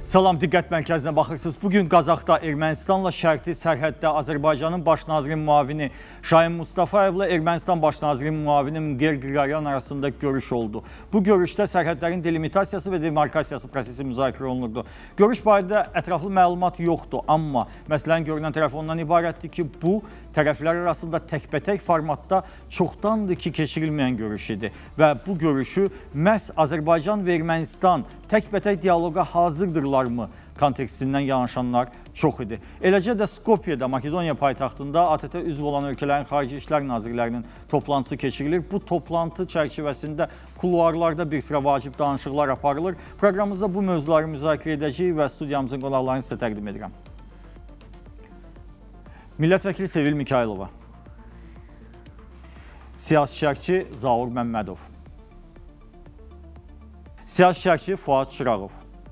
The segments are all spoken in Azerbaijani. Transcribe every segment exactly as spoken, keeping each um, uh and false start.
Salam, diqqət mərkəzinə baxırsınız. Bugün Qazaxda Ermənistanla şərti sərhəddə Azərbaycanın baş nazirinin müavini Şahin Mustafayevlə Ermənistan baş nazirinin müavini Mqer Qıraryan arasında görüş oldu. Bu görüşdə sərhədlərin delimitasiyası və demarkasiyası prosesi müzakirə olunurdu. Görüş barədə ətraflı məlumat yoxdur, amma məsələnin görünən tərəfi ondan ibarətdir ki, bu tərəflər arasında təkbətək formatda çoxdandır ki, keçirilməyən görüş idi və bu görüşü məhz Azərbaycan və Ermənistan təkbətək diyaloqa hazırdırlarmı kontekstindən yanaşanlar çox idi. Eləcə də Skopyədə, Makedoniya paytaxtında A T T üzv olan ölkələrin xarici işlər nazirlərinin toplantısı keçirilir. Bu toplantı çərçivəsində kuluarlarda bir sıra vacib danışıqlar aparılır. Proqramımızda bu mövzuları müzakirə edəcəyik və studiyamızın qonaqlarını sizə təqdim edirəm. Millət vəkili Sevil Mikaylova, siyasi şərhçi Zaur Məmmədov, siyasi şərhçi Fuad Çırağov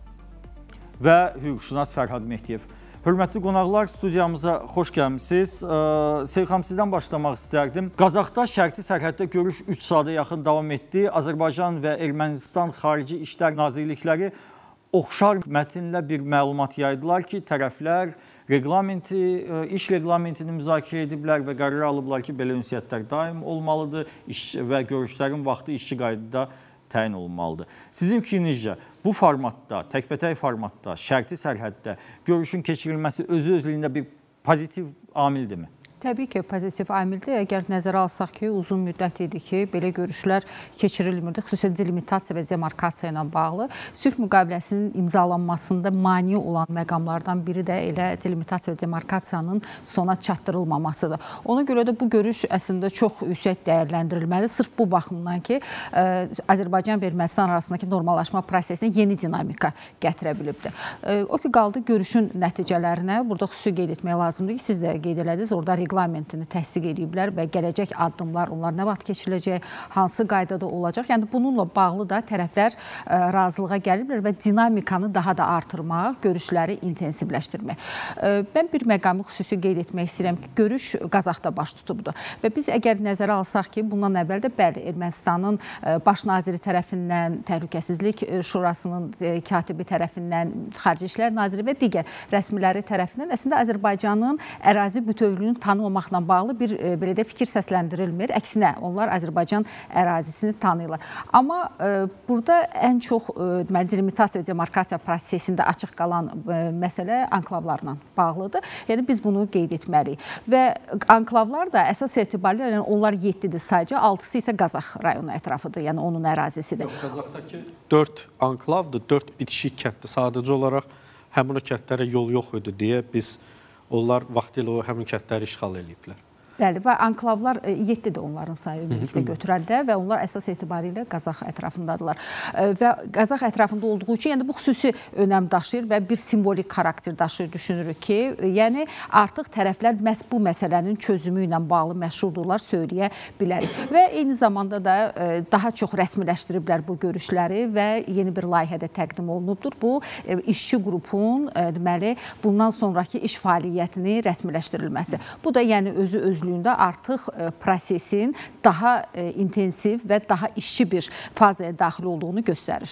və hüquqşünas Fərhad Mehdiyev. Hörmətli qonaqlar, studiyamıza xoş gəlmişsiniz. Sevil xanım, sizdən başlamaq istərdim. Qazaxda şərti sərhəddə görüş üç saata yaxın davam etdi. Azərbaycan və Ermənistan Xarici İşlər Nazirlikləri oxşar mətnlə bir məlumat yaydılar ki, tərəflər reglamenti, iş reglamentini müzakirə ediblər və qərar alıblar ki, belə ünsiyyətlər daim olmalıdır və görüşlərin vaxtı işçi qaydada təyin olunmalıdır. Sizin fikrinizcə bu formatda, təkbətək formatda, şərti sərhəddə görüşün keçirilməsi özü-özlüyündə bir pozitiv amildirmi? Təbii ki, pozitiv amildir. Əgər nəzərə alsaq ki, uzun müddət idi ki, belə görüşlər keçirilmirdi, xüsusən delimitasiya və demarkasiya ilə bağlı. Sülh müqaviləsinin imzalanmasında mane olan məqamlardan biri də elə delimitasiya və demarkasiyanın sona çatdırılmamasıdır. Ona görə də bu görüş əslində çox yüksək dəyərləndirilməlidir. Sırf bu baxımdan ki, Azərbaycan və Ermənistan arasındakı normallaşma prosesinə yeni dinamika gətirə bilibdir. O ki, qaldı görüşün nəticələrinə. Burada xüsusi qeyd etmək lazımdır ki, siz də qeyd elədiniz, orada reglamentini təsdiq ediblər və gələcək addımlar, onlar nə vaxt keçiriləcək, hansı qaydada olacaq. Yəni, bununla bağlı da tərəflər razılığa gəliblər və dinamikanı daha da artırmaq, görüşləri intensivləşdirmək. Mən bir məqamı xüsusi qeyd etmək istəyirəm ki, görüş Qazaxda baş tutubdur və biz əgər nəzərə alsaq ki, bundan əvvəl də bəli, Ermənistanın baş naziri tərəfindən, Təhlükəsizlik Şurasının katibi tərəfindən, Xarici İşlər Naziri və digər rəsmiləri tərəfindən əslində Azərbaycanın ərazi bütövlüyünün tanınmamaqla bağlı bir belə də fikir səsləndirilmir. Əksinə, onlar Azərbaycan ərazisini tanıyırlar. Amma e, burada ən çox e, delimitasiya və demarkasiya prosesində açıq qalan e, məsələ anklavlarla bağlıdır. Yəni, biz bunu qeyd etməliyik. Və anklavlar da əsas etibarilə yəni, onlar yeddidir sadəcə, altısı isə Qazax rayonu ətrafıdır, yəni onun ərazisidir. Yox, Qazaxdakı dörd anklavdır, dörd bitişik kənddir. Sadəcə olaraq həmin o kəndlərə yol yox idi deyə biz onlar vaxtilə o həmin kəndləri işğal ediblər. Bəli, və anklavlar yeddidir onların sayı birlikdə götürəndə və onlar əsas etibarilə Qazax ətrafındadırlar. Və Qazax ətrafında olduğu üçün yəni, bu xüsusi önəm daşıyır və bir simvolik xarakter daşıyır, düşünürük ki, yəni artıq tərəflər məhz bu məsələnin çözümü ilə bağlı məşğuldurlar, söyləyə bilərik. Və eyni zamanda da daha çox rəsmiləşdiriblər bu görüşləri və yeni bir layihədə təqdim olunubdur. Bu, işçi qrupun deməli, bundan sonraki iş fəaliyyətini rəsmiləşdirilməsi. Bu da yəni özü özü artıq prosesin daha intensiv və daha işçi bir fazaya daxil olduğunu göstərir.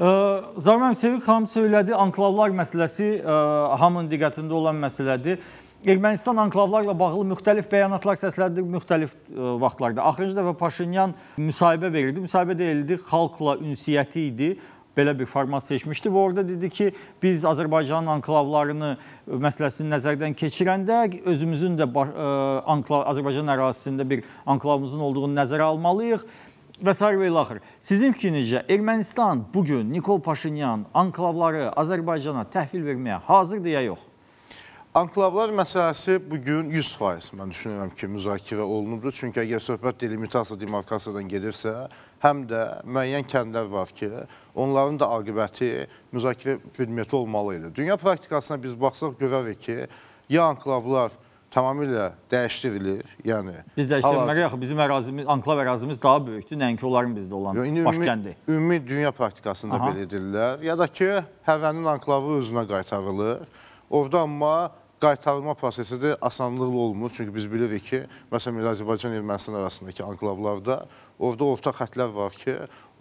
Zaur müəllim, Sevil xanım söylədi, anklavlar məsələsi hamının diqqətində olan məsələdir. Ermənistan anklavlarla bağlı müxtəlif bəyanatlar səsləndirir müxtəlif vaxtlarda. Axırıncı dəfə Paşinyan müsahibə verirdi. Müsahibə deyildi, xalqla ünsiyyəti idi. Belə bir format seçmişdi və orada dedi ki, biz Azərbaycanın anklavlarını məsələsini nəzərdən keçirəndə özümüzün də Azərbaycan ərazisində bir anklavımızın olduğunu nəzərə almalıyıq və s. və ilə axır. Sizin fikrinizcə Ermənistan bugün Nikol Paşinyan anklavları Azərbaycana təhvil verməyə hazırdır ya yox? Anklavlar məsələsi bugün yüz faiz mən düşünürəm ki, müzakirə olunubdur. Çünki əgər söhbət delimitasiya, demarkasiyadan gedirsə, həm də müəyyən kəndlər var ki, onların da aqibəti müzakirə predmeti olmalıydı. Dünya praktikasına biz baxsaq görərik ki, ya anklavlar tamamilə dəyişdirilir, yəni... Biz dəyişdirməliyik, axı bizim ərazimiz, anklav ərazimiz daha böyükdür, nəinki onların bizdə olan başkəndi. Ümumi dünya praktikasında belə edirlər, ya da ki, həvənin anklavı özünə qaytarılır. Orada amma qaytarılma prosesi də asanlıqla olmur. Çünki biz bilirik ki, məsələn, Azərbaycan Ermənistan arasındakı anklavlarda orada orta xətlər var ki,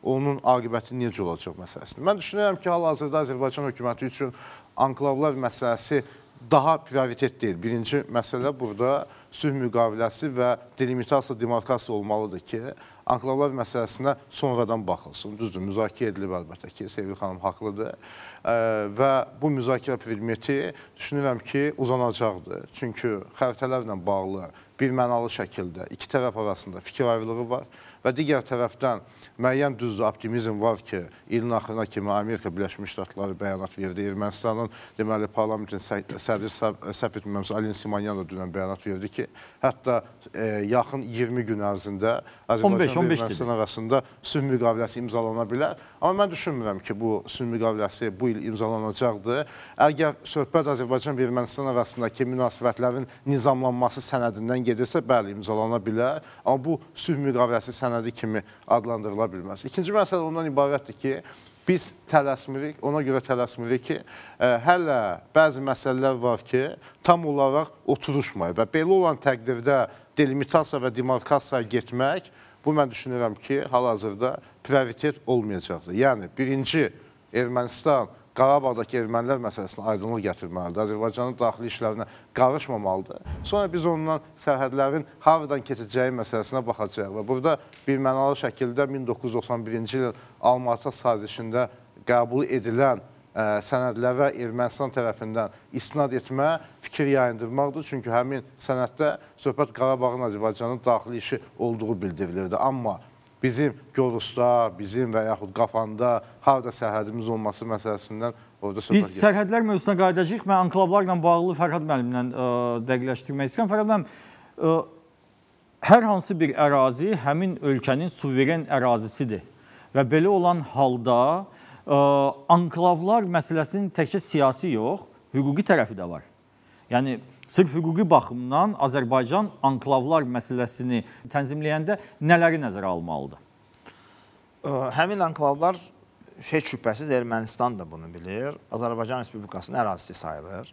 onun aqibəti necə olacaq məsələsində. Mən düşünürəm ki, hal-hazırda Azərbaycan hökuməti üçün anklavlar məsələsi daha prioritet deyil. Birinci məsələ burada sülh müqaviləsi və delimitasiya, demarkasiya olmalıdır ki, anklavlar məsələsinə sonradan baxılsın. Düzdür, müzakirə edilib əlbəttə ki, Sevil xanım haqlıdır. Və bu müzakirə predmeti düşünürəm ki, uzanacaqdır. Çünki xəritələrlə bağlı birmənalı şəkildə iki tərəf arasında fikir ayrılığı var və digər tərəfdən müəyyən düzdür, optimizm var ki, ilin axırına kimi Amerika Birləşmiş Ştatları bəyanat verdi. Ermənistanın deməli parlamentin sədri səhv etmirəmsə Alin Simonyan da dünən bəyanat verdi ki, hətta e, yaxın iyirmi gün ərzində Azərbaycan və Ermənistan arasında sülh müqaviləsi imzalana bilər. Amma mən düşünmürəm ki, bu sülh müqaviləsi bu il imzalanacaqdır. Əgər söhbət Azərbaycan və Ermənistan arasındakı münasibətlərin nizamlanması sənədindən gedirsə, bəli, imzalana bilər. Amma bu sülh müqaviləsi sənədi kimi adlandırıla bilməz. İkinci məsələ ondan ibarətdir ki, biz tələsmirik, ona görə tələsmirik ki, ə, hələ bəzi məsələlər var ki, tam olaraq oturuşmayıb və belə olan təqdirdə delimitasiya və demarkasiyaya getmək, bu mən düşünürəm ki, hal-hazırda prioritet olmayacaqdır. Yəni, birinci Ermənistan Qarabağdakı ermənilər məsələsində aydınlıq gətirməlidir. Azərbaycanın daxili işlərinə qarışmamalıdır. Sonra biz ondan sərhədlərin haradan keçəcəyi məsələsinə baxacaq və burada birmənalı şəkildə min doqquz yüz doxsan birinci ilin Almatı sazişində qəbul edilən ə, sənədlərə Ermənistan tərəfindən istinad etmə, fikir yayındırmaqdır. Çünki həmin sənəddə söhbət Qarabağın Azərbaycanın daxili işi olduğu bildirilirdi. Amma bizim Gorusda, bizim və yaxud Qafanda harada sərhədimiz olması məsələsindən orada söhbət Biz sərhədlər mövzusuna qayıdacağıq. Mən anklavlarla bağlı Fərhad müəllimlə dəqiqləşdirmək istəyirəm. Fərhad müəllim, ə, hər hansı bir ərazi həmin ölkənin suveren ərazisidir və belə olan halda ə, anklavlar məsələsinin təkcə siyasi yox, hüquqi tərəfi də var. Yəni, sırf hüquqi baxımdan Azərbaycan anklavlar məsələsini tənzimləyəndə nələri nəzərə almalıdır? Həmin anklavlar heç şübhəsiz Ermənistan da bunu bilir. Azərbaycan Respublikasının ərazisi sayılır.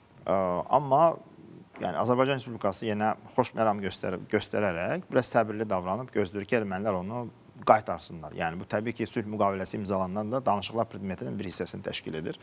Amma yəni, Azərbaycan Respublikası yenə xoş məram göstər göstərərək biraz səbirli davranıb gözləyir ki, ermənilər onu qaytarsınlar. Yəni, bu təbii ki, sülh müqaviləsi imzalandan da danışıqlar predmetinin bir hissəsini təşkil edir.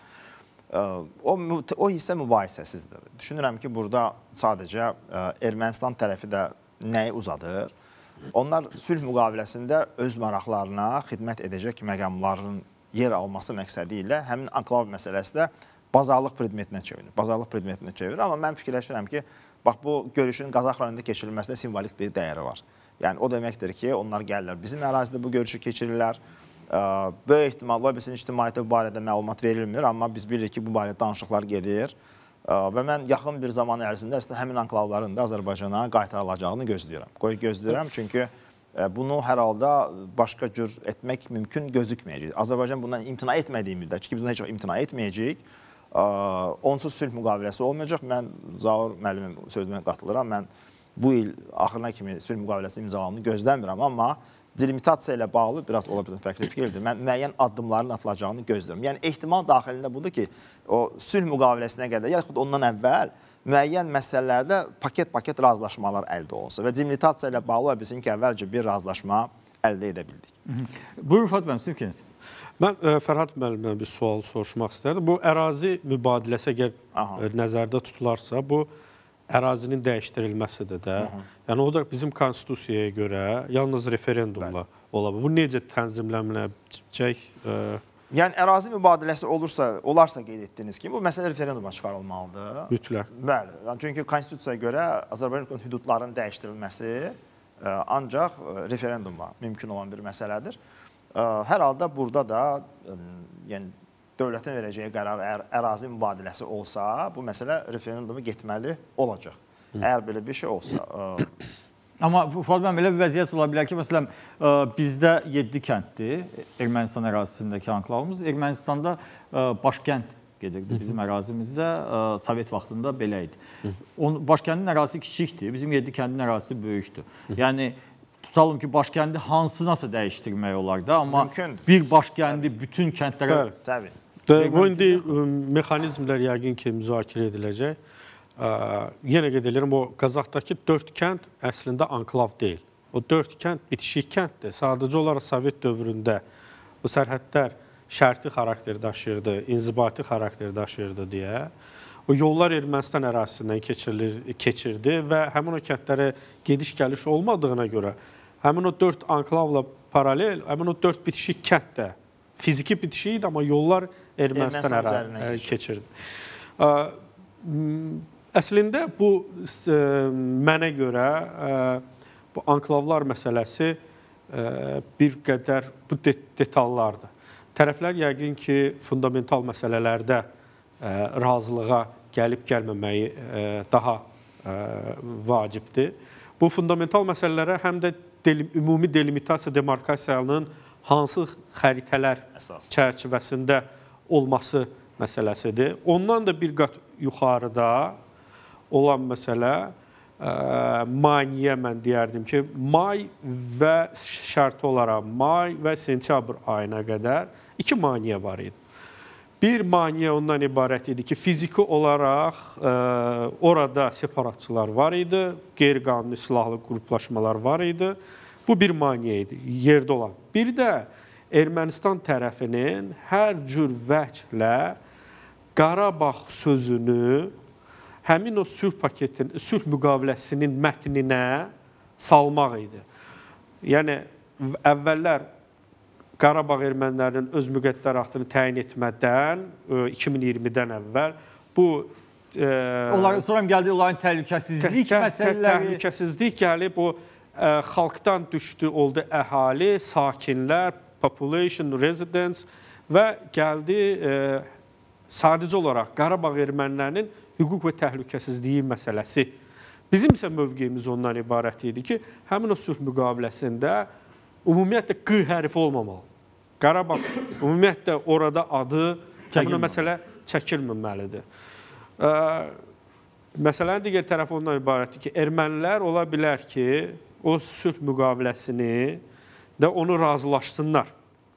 O, o hissə mübahisəsizdir. Düşünürəm ki, burada sadəcə Ermənistan tərəfi də nəyi uzadır? Onlar sülh müqaviləsində öz maraqlarına xidmət edəcək məqamların yer alması məqsədi ilə həmin anklav məsələsi də bazarlıq predmetinə çevirir. Bazarlıq predmetinə çevirir. Amma mən fikirləşirəm ki, bax, bu görüşün Qazax rayonunda keçirilməsində simvolik bir dəyəri var. Yəni, o deməkdir ki, onlar gəlirlər, bizim ərazidə bu görüşü keçirirlər. Böyük ehtimalla bizim ictimaiyyətə bu barədə məlumat verilmir, amma biz bilirik ki, bu barədə danışıqlar gedir və mən yaxın bir zaman ərzində əslində həmin anklavların da Azərbaycana qaytarılacağını gözləyirəm. Qoy gözləyirəm, çünki bunu hər halda başqa cür etmək mümkün gözükməyəcək. Azərbaycan bundan imtina etmədiyi müddətçi ki, biz bundan heç imtina etməyəcəyik, onsuz sülh müqaviləsi olmayacaq. Mən Zaur müəllimin sözünə qatılıram, mən bu il axırına kimi sülh müqaviləsi imzalanını gözləmirəm, amma delimitasiya ilə bağlı biraz ola bilən fərqli fikirdir. Mən müəyyən addımların atılacağını gözləyirəm. Yəni, ehtimal daxilində budur ki, o sülh müqaviləsinə qədər, yaxud ondan əvvəl müəyyən məsələlərdə paket-paket razılaşmalar əldə olunsa və delimitasiya ilə bağlı bilsin ki, əvvəlcə bir razılaşma əldə edə bildik. Buyurun, Fərhad müəllim, siz fikriniz? Mən ə, Fərhad müəllimdən bir sual soruşmaq istərdim. Bu ərazi mübadiləsi əgər ə, nəzərdə tutularsa, bu ərazinin dəyişdirilməsidir də. Yəni, o da bizim konstitusiyaya görə yalnız referendumla ola bilər. Bu necə tənzimlənəcək? Yəni, ərazi mübadiləsi olursa, olarsa qeyd etdiyiniz kimi, bu məsələ referenduma çıxarılmalıdır. Mütləq. Bəli. Çünki konstitusiyaya görə Azərbaycan hüdudlarının dəyişdirilməsi ancaq referendumla mümkün olan bir məsələdir. Hər halda burada da yəni, dövlətin verəcəyi qərar əgər ərazi mübadiləsi olsa, bu məsələ referendumu getməli olacaq. Əgər belə bir şey olsa. Amma Fuad müəllim, elə bir vəziyyət ola bilər ki, məsələn, bizdə yeddi kənddir, Ermənistan ərazisindəki anklavımız. Ermənistanda başkənd gedirdi bizim ərazimizdə, Sovet vaxtında belə idi. Başkəndin ərazisi kiçikdir, bizim yeddi kəndin ərazisi böyükdür. Yəni, tutalım ki, başkəndi hansınasa dəyişdirmək olar da, amma bir başkəndi bütün kəndlərə... Təbii. Bu, indi mexanizmlər yəqin ki, müzakirə ediləcək. Yenə qeyd edirəm, o Qazaxdakı dörd kənd əslində anklav deyil. O dörd kənd bitişik kənddir. Sadəcə olaraq Sovet dövründə bu sərhədlər şərti xarakter daşıyırdı, inzibati xarakter daşıyırdı deyə o yollar Ermənistan ərazisindən keçirilir, keçirdi və həmin o kəndlərə gediş-gəliş olmadığına görə həmin o dörd anklavla paralel, həmin o dörd bitişik kənd də fiziki bitişik idi, amma yollar Ermənistan ərazisindən keçirdi. Əslində bu mənə görə bu anklavlar məsələsi bir qədər bu detallardır. Tərəflər yəqin ki, fundamental məsələlərdə razılığa gəlib-gəlməməyi daha vacibdir. Bu fundamental məsələlərə həm də ümumi delimitasiya demarkasiyanın hansı xəritələr çərçivəsində olması məsələsidir. Ondan da bir qat yuxarıda olan məsələ mayniyə mən deyərdim ki, may və şərti olaraq may və sentyabr ayına qədər iki maniyə var idi. Bir maniyə ondan ibarət idi ki, fiziki olaraq ə, orada separatçılar var idi, qeyri-qanuni silahlı qruplaşmalar var idi. Bu bir maniyə idi, yerdə olan. Bir də Ermənistan tərəfinin hər cür vəclə Qarabağ sözünü həmin o sülh paketin, sülh müqaviləsinin mətninə salmaq idi. Yəni, əvvəllər Qarabağ ermənilərinin öz müqəddəratını təyin etmədən, iki min iyirmidən əvvəl bu... E, onların sonra gəldi, onların təhlükəsizlik tə, məsələləri... Təhlükəsizlik gəlib, o e, xalqdan düşdü, oldu əhali, sakinlər, population, residents və gəldi e, sadəcə olaraq Qarabağ ermənilərinin hüquq və təhlükəsizliyi məsələsi. Bizim isə mövqeyimiz ondan ibarət idi ki, həmin o sülh müqaviləsində ümumiyyətlə qı hərfi olmamalı. Qarabağ ümumiyyətlə orada adı, həmin o məsələ çəkilməməlidir. Ə, məsələnin digər tərəfi ondan ibarətdir ki, ermənilər ola bilər ki, o sülh müqaviləsini də onu razılaşsınlar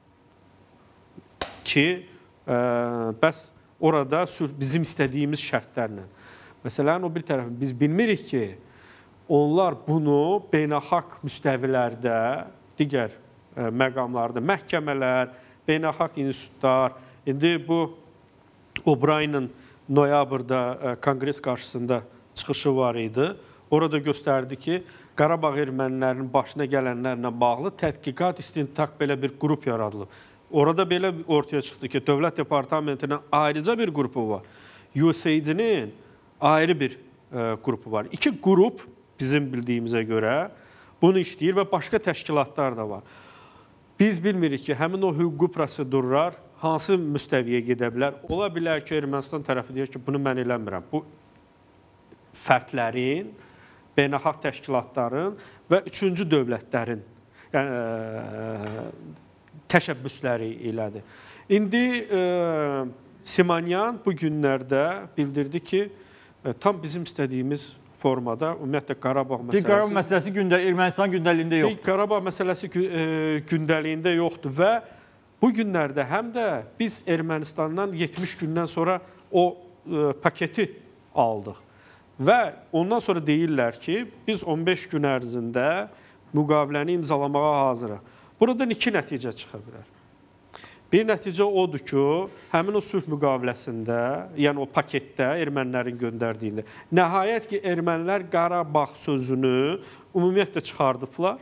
ki, ə, bəs orada bizim istədiyimiz şərtlərlə. Məsələn, o bir tərəfi biz bilmirik ki, onlar bunu beynəlxalq müstəvilərdə, digər ə, məqamlarda, məhkəmələr, beynəlxalq institutlar, indi bu O'Brien'in noyabrda ə, Konqres qarşısında çıxışı var idi. Orada göstərdi ki, Qarabağ ermənilərinin başına gələnlərlə bağlı tədqiqat istintaq belə bir qrup yaradılıb. Orada belə ortaya çıxdı ki, Dövlət Departamentinin ayrıca bir qrupu var. U S A I D-nin ayrı bir e, qrupu var. İki qrup bizim bildiyimizə görə bunu işləyir və başqa təşkilatlar da var. Biz bilmirik ki, həmin o hüquqi prosedurlar hansı müstəviyə gedə bilər. Ola bilər ki, Ermənistan tərəfi deyir ki, bunu mən eləmirəm. Bu fərdlərin, beynəlxalq təşkilatların və üçüncü dövlətlərin yəni, e, təşəbbüsləri ilədir. İndi e, Simonyan bu günlərdə bildirdi ki, e, tam bizim istədiyimiz formada, ümumiyyətlə Qarabağ məsələsi... Qarabağ məsələsi gündə, Ermənistan gündəliyində yoxdur. Qarabağ məsələsi e, gündəliyində yoxdur və bu günlərdə həm də biz Ermənistandan yetmiş gündən sonra o e, paketi aldıq. Və ondan sonra deyirlər ki, biz on beş gün ərzində müqaviləni imzalamağa hazırıq. Buradan iki nəticə çıxa bilər. Bir nəticə odur ki, həmin o sülh müqaviləsində, yəni o paketdə ermənilərin göndərdiyində, nəhayət ki, ermənilər Qarabağ sözünü ümumiyyətlə çıxardıblar,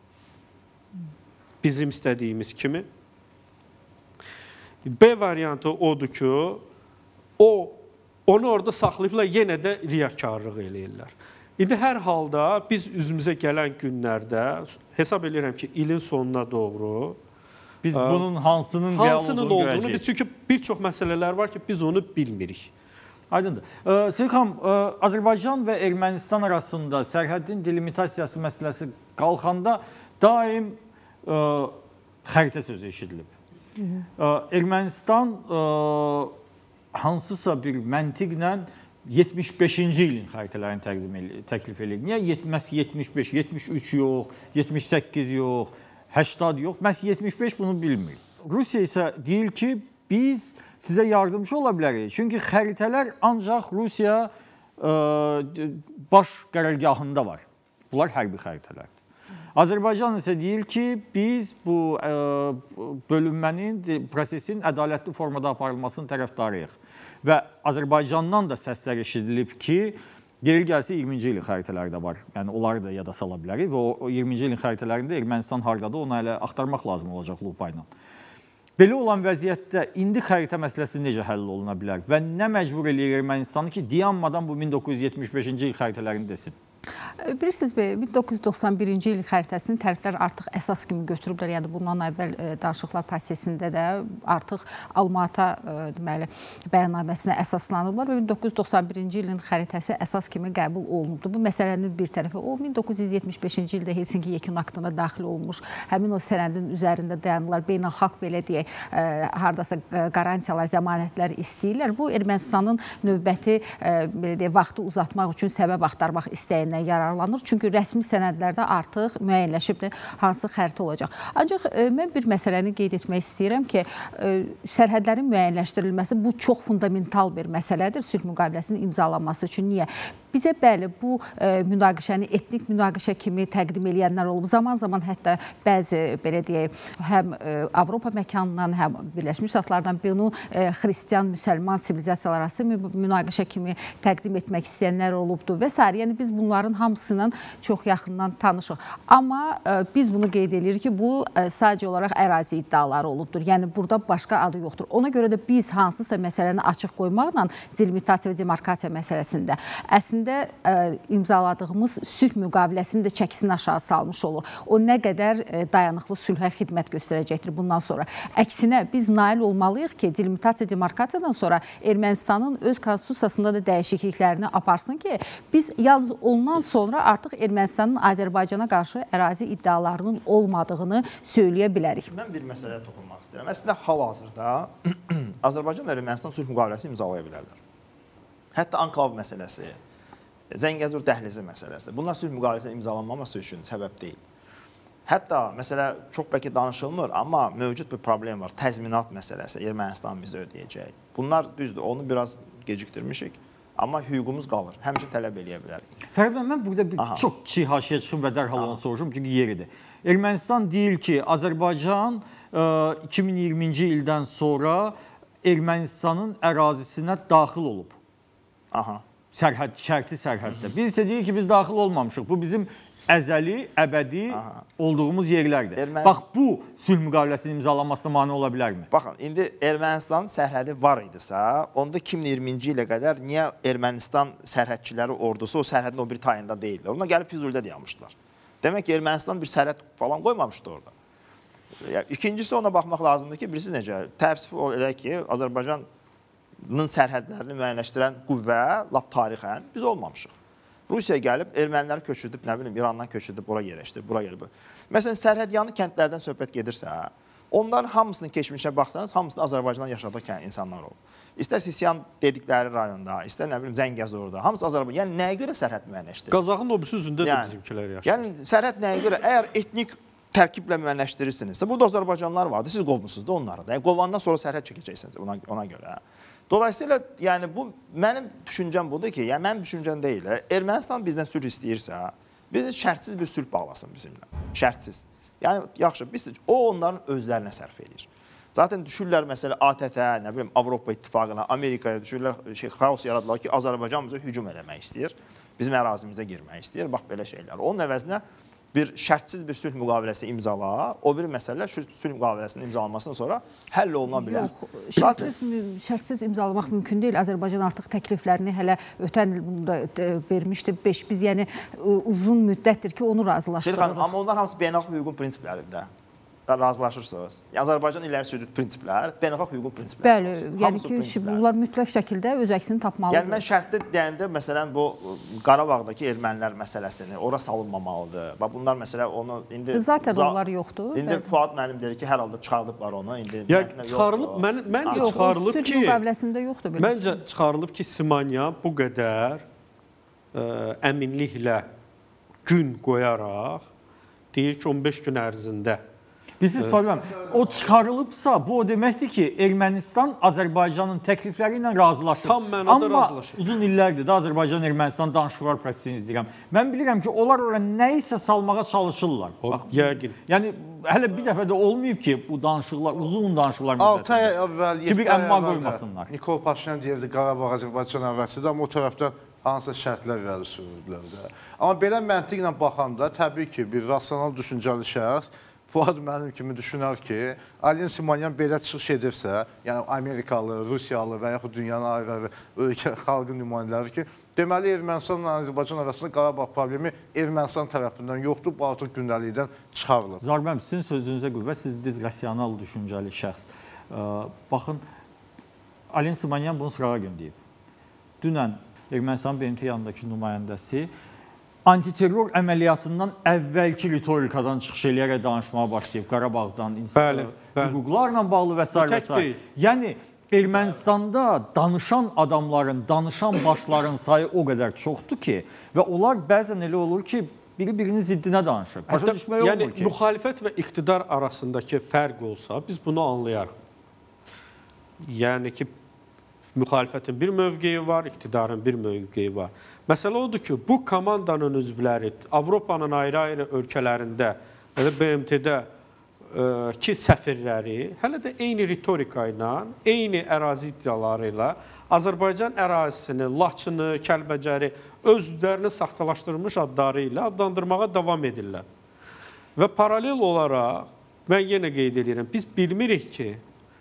bizim istədiyimiz kimi. B variantı odur ki, o, onu orada saxlayıblar, yenə də riyakarlıq eləyirlər. İndi hər halda biz üzümüzə gələn günlərdə hesab edirəm ki, ilin sonuna doğru biz bunun hansının, hansının olduğunu, olduğunu görəcəyik. Biz çünki bir çox məsələlər var ki, biz onu bilmirik. Aydındır. Seyxan, Azərbaycan və Ermənistan arasında sərhədin delimitasiyası məsələsi qalxanda daim ə, xəritə sözü eşidilib. Ə, Ermənistan ə, hansısa bir məntiqlə yetmiş beşinci ilin xəritələrini təqdim edir, təklif edir. Niyə məhz yetmiş beş, yetmiş üç yox, yetmiş səkkiz yox, səksən yox, məhz yetmiş beş bunu bilmir. Rusiya isə deyir ki, biz sizə yardımcı ola bilərik. Çünki xəritələr ancaq Rusiya ə, baş qərargahında var. Bunlar hərbi xəritələrdir. Azərbaycan isə deyir ki, biz bu ə, bölünmənin, prosesin ədalətli formada aparılmasının tərəfdarıyıq. Və Azərbaycandan da səslər eşidilib ki, geri gəlsə iyirminci ilin xəritələri də var. Yəni, onları da yada sala bilərik və o iyirminci ilin xəritələrində Ermənistan hardadır, onu hələ axtarmaq lazım olacaq lupa ilə. Belə olan vəziyyətdə indi xəritə məsələsi necə həll oluna bilər və nə məcbur eləyir Ermənistanı ki, dayanmadan bu min doqquz yüz yetmiş beşinci il xəritələrini desin? Bilirsiniz, min doqquz yüz doxsan birinci il xəritəsini tərəflər artıq əsas kimi götürüblər. Yəni, bundan əvvəl danışıqlar prosesində də artıq Alma-Ata deməli, bəyannaməsinə əsaslanıblar və min doqquz yüz doxsan birinci ilin xəritəsi əsas kimi qəbul olunubdur. Bu məsələnin bir tərəfi o, min doqquz yüz yetmiş beşinci ildə Helsinki Yekun Aktına daxil olmuş, həmin o sənədin üzərində dayanırlar, beynəlxalq belə deyək, hardasa qarantiyalar, zəmanətlər istəyirlər. Bu, Ermənistanın növbəti belə deyək, vaxtı uzatmaq üçün səbəb axtarmaq istəyindən yararlanır. Çünki rəsmi sənədlərdə artıq müəyyənləşibdir hansı xəritə olacaq. Ancaq mən bir məsələni qeyd etmək istəyirəm ki, sərhədlərin müəyyənləşdirilməsi bu çox fundamental bir məsələdir sülh müqaviləsinin imzalanması üçün. Niyə? Bizə bəli, bu münaqişəni etnik münaqişə kimi təqdim edənlər olub. Zaman-zaman hətta bəzi, belə deyək, həm Avropa məkanından, həm Birləşmiş Ştatlardan bunu xristiyan, müsəlman sivilizasiyalar arası münaqişə kimi təqdim etmək istəyənlər olubdur və s. Yəni, biz bunların hamısının çox yaxından tanışıq. Amma biz bunu qeyd edirik ki, bu sadəcə olaraq ərazi iddiaları olubdur. Yəni, burada başqa adı yoxdur. Ona görə də biz hansısa məsələni açıq qoymaqla delimitasiya və demarkasiya məsələsində əslində imzaladığımız sülh müqaviləsinin də çəkisini aşağı salmış olur. O nə qədər dayanıqlı sülhə xidmət göstərəcəkdir bundan sonra. Əksinə, biz nail olmalıyıq ki, delimitasiya, demarkasiyadan sonra Ermənistanın öz konstitusiyasında da dəyişikliklərini aparsın ki, biz yalnız ondan sonra artıq Ermənistanın Azərbaycana qarşı ərazi iddialarının olmadığını söyləyə bilərik. Mən bir məsələyə toxunmaq istəyirəm. Əslində, hal-hazırda Azərbaycan və Ermənistan sülh müqaviləsi imzalaya bilərlər. Hətta anklav məsələsi, Zəngəzur dəhlizi məsələsi. Bunlar sülh müqaviləsinin imzalanmaması üçün səbəb deyil. Hətta, məsələ, çox bəlkə danışılmır, amma mövcud bir problem var. Təzminat məsələsi, Ermənistan bizə ödəyəcək. Bunlar düzdür, onu biraz gecikdirmişik. Amma hüququmuz qalır. Həmişə tələb eləyə bilərik. Fərid bəy, mən burada bir Aha. çox kiçik haşiyə çıxım və dərhal onu soruşum, çünki yeridir. Ermənistan deyir ki, Azərbaycan iki min iyirminci ildən sonra Ermənistanın ərazisinə daxil olub. Aha. Sərhəd, şərti sərhəddə. Biz isə deyir ki, biz daxil olmamışıq. Bu bizim əzəli, əbədi Aha. olduğumuz yerlərdir. Ermənistan... Bax, bu sülh müqaviləsinin imzalanmasına mane ola bilərmi? Baxın, indi Ermənistanın sərhədi var idisə, onda iki min iyirminci ilə qədər niyə Ermənistan sərhədçiləri ordusu o sərhədin o bir tayında deyildir? Onlar gəlib Füzulidə dayanmışdılar. Demək ki, Ermənistan bir sərhəd falan qoymamışdı orada. Yəni, ikincisi ona baxmaq lazımdır ki, birisi necə? Təəssüf elə ki, Azərbaycan sərhədlərini müəyyənləşdirən qüvvə, lap tarixən, biz olmamışıq. Rusiya gəlib, erməniləri köçürdüb, nə bilim, İrandan köçürdüb, ora yerləşdirib, bura gəlib. Məsələn, sərhədyanı kəndlərdən söhbət gedirsə, onların hamısının keçmişə baxsanız, hamısını Azərbaycandan yaşadığı insanlar olub. İstər Sisiyan dedikləri rayonda, istər nə bilim, Zəngəzurda, hamısı Azərbaycan. Yəni, nəyə görə sərhəd müəyyənləşdirir? Qazaxın obüsü üzündə də bizimkilər yaşayır. Yəni, sərhəd nəyə görə? Əgər etnik tərkiblə müəyyənləşdirirsinizsə, burada Azərbaycanlar vardır, siz qovmuşsunuz da onları da. Yəni, qovandan sonra sərhəd çəkəcəksiniz ona, ona görə. Dolayısıyla, yəni bu, mənim düşüncəm budur ki, yəni mənim düşüncəm deyil, Ermənistan bizdən sülh istəyirsə, biz şərtsiz bir sülh bağlasın bizimlə, şərtsiz. Yəni, yaxşı, biz, o onların özlərinə sərf edir. Zaten düşürlər məsələ A T T-ə, nə bilim, Avropa İttifaqına, Amerikaya düşürlər, şey, xaos yaradılar ki, Azərbaycan bizə hücum eləmək istəyir, bizim ərazimizə girmək istəyir, bax, belə şeylər. Onun əvəzinə bir şərtsiz bir sülh müqaviləsi imzala, o bir məsələ sülh müqaviləsinin imzalanmasından sonra həll oluna bilər. Yox, şərtsiz, şərtsiz imzalamaq mümkün deyil. Azərbaycan artıq təkliflərini hələ ötən il bunu da vermişdi. beş biz, yəni uzun müddətdir ki, onu razılaşdırırıq. Xanım, amma onlar hamısı beynəlxalq hüququn prinsiplərində. Razılaşırsınız. Azərbaycan iləri sürdüyü prinsiplər, beynəlxalq hüququn prinsipləri. Bəli, yəni ki, bunlar mütləq şəkildə öz əksini tapmalıdır. Yəni mən şərtdə deyəndə, məsələn, bu Qarabağdakı ermənilər məsələsini ora salınmamalıdır. Bax, bunlar məsələ onu indi... Zaten onlar yoxdur. İndi Fuad müəllim deyir ki, hər halda çıxarılıblar onu. Yəni, çıxarılıb, məncə çıxarılıb ki... Sülh müqaviləsində yoxdur. Məncə çıxarılıb ki, Simanya bu qədər əminliklə gün qoyaraq deyir ki, on beş gün ərzində Bilirsiniz, problem, o çıxarılıbsa, bu o deməkdir ki, Ermənistan Azərbaycanın təklifləri ilə razılaşır. Tam mənada razılaşır. Amma uzun illərdir də Azərbaycan-Ermənistan danışıqlar prosesini izləyirəm. Mən bilirəm ki, onlar oraya nəyisə salmağa çalışırlar. Bax, yəqin. Yəni, hələ bir dəfə də olmayıb ki, bu danışıqlar, uzun danışıqlar altı ay əvvəl, ki, bir əmma qoymasınlar. Nikol Paşinyan deyirdi, Qarabağ Azərbaycan əvvəlsidir, amma o tərəfdən hansısa şərtlər irəli sürürdülər də. Amma belə məntiqlə baxanda, təbii ki, bir rasional düşüncəli şəxs Fuad mənim kimi düşünər ki, Alin Simonyan belə çıxış edirsə, yəni Amerikalı, Rusiyalı və yaxud dünyanın ayrı ölkə xalqın nümayəndələri ki, deməli Ermənistanla Azərbaycan arasında Qarabağ problemi Ermənistan tərəfindən yoxdur, bu artıq gündəlikdən çıxarılır. Zarbəm, sizin sözünüzə qüvvət, siz diz rasional düşüncəli şəxs. Baxın, Alin Simonyan bunu sırağa göndəyib. Dünən Ermənistan B M T yanındakı nümayəndəsi antiterror əməliyyatından əvvəlki ritorikadan çıxış eləyərək danışmağa başlayıb. Qarabağdan, insan hüquqlarla bağlı və s. və s. Yəni, Ermənistanda danışan adamların, danışan başların sayı o qədər çoxdur ki, və onlar bəzən elə olur ki, biri-birinin ziddinə danışır. Başa düşmək olmur ki. Yəni, müxalifət və iqtidar arasındakı fərq olsa, biz bunu anlayarıq. Yəni ki, müxalifətin bir mövqeyi var, iqtidarın bir mövqeyi var. Məsələ odur ki, bu komandanın üzvləri Avropanın ayrı-ayrı ölkələrində, B M T-də ki səfirləri hələ də eyni ritorika ilə, eyni ərazi iddiaları ilə Azərbaycan ərazisini, Laçını, Kəlbəcəri özlərinin saxtalaşdırılmış adları ilə adlandırmağa davam edirlər. Və paralel olaraq, mən yenə qeyd edirəm, biz bilmirik ki,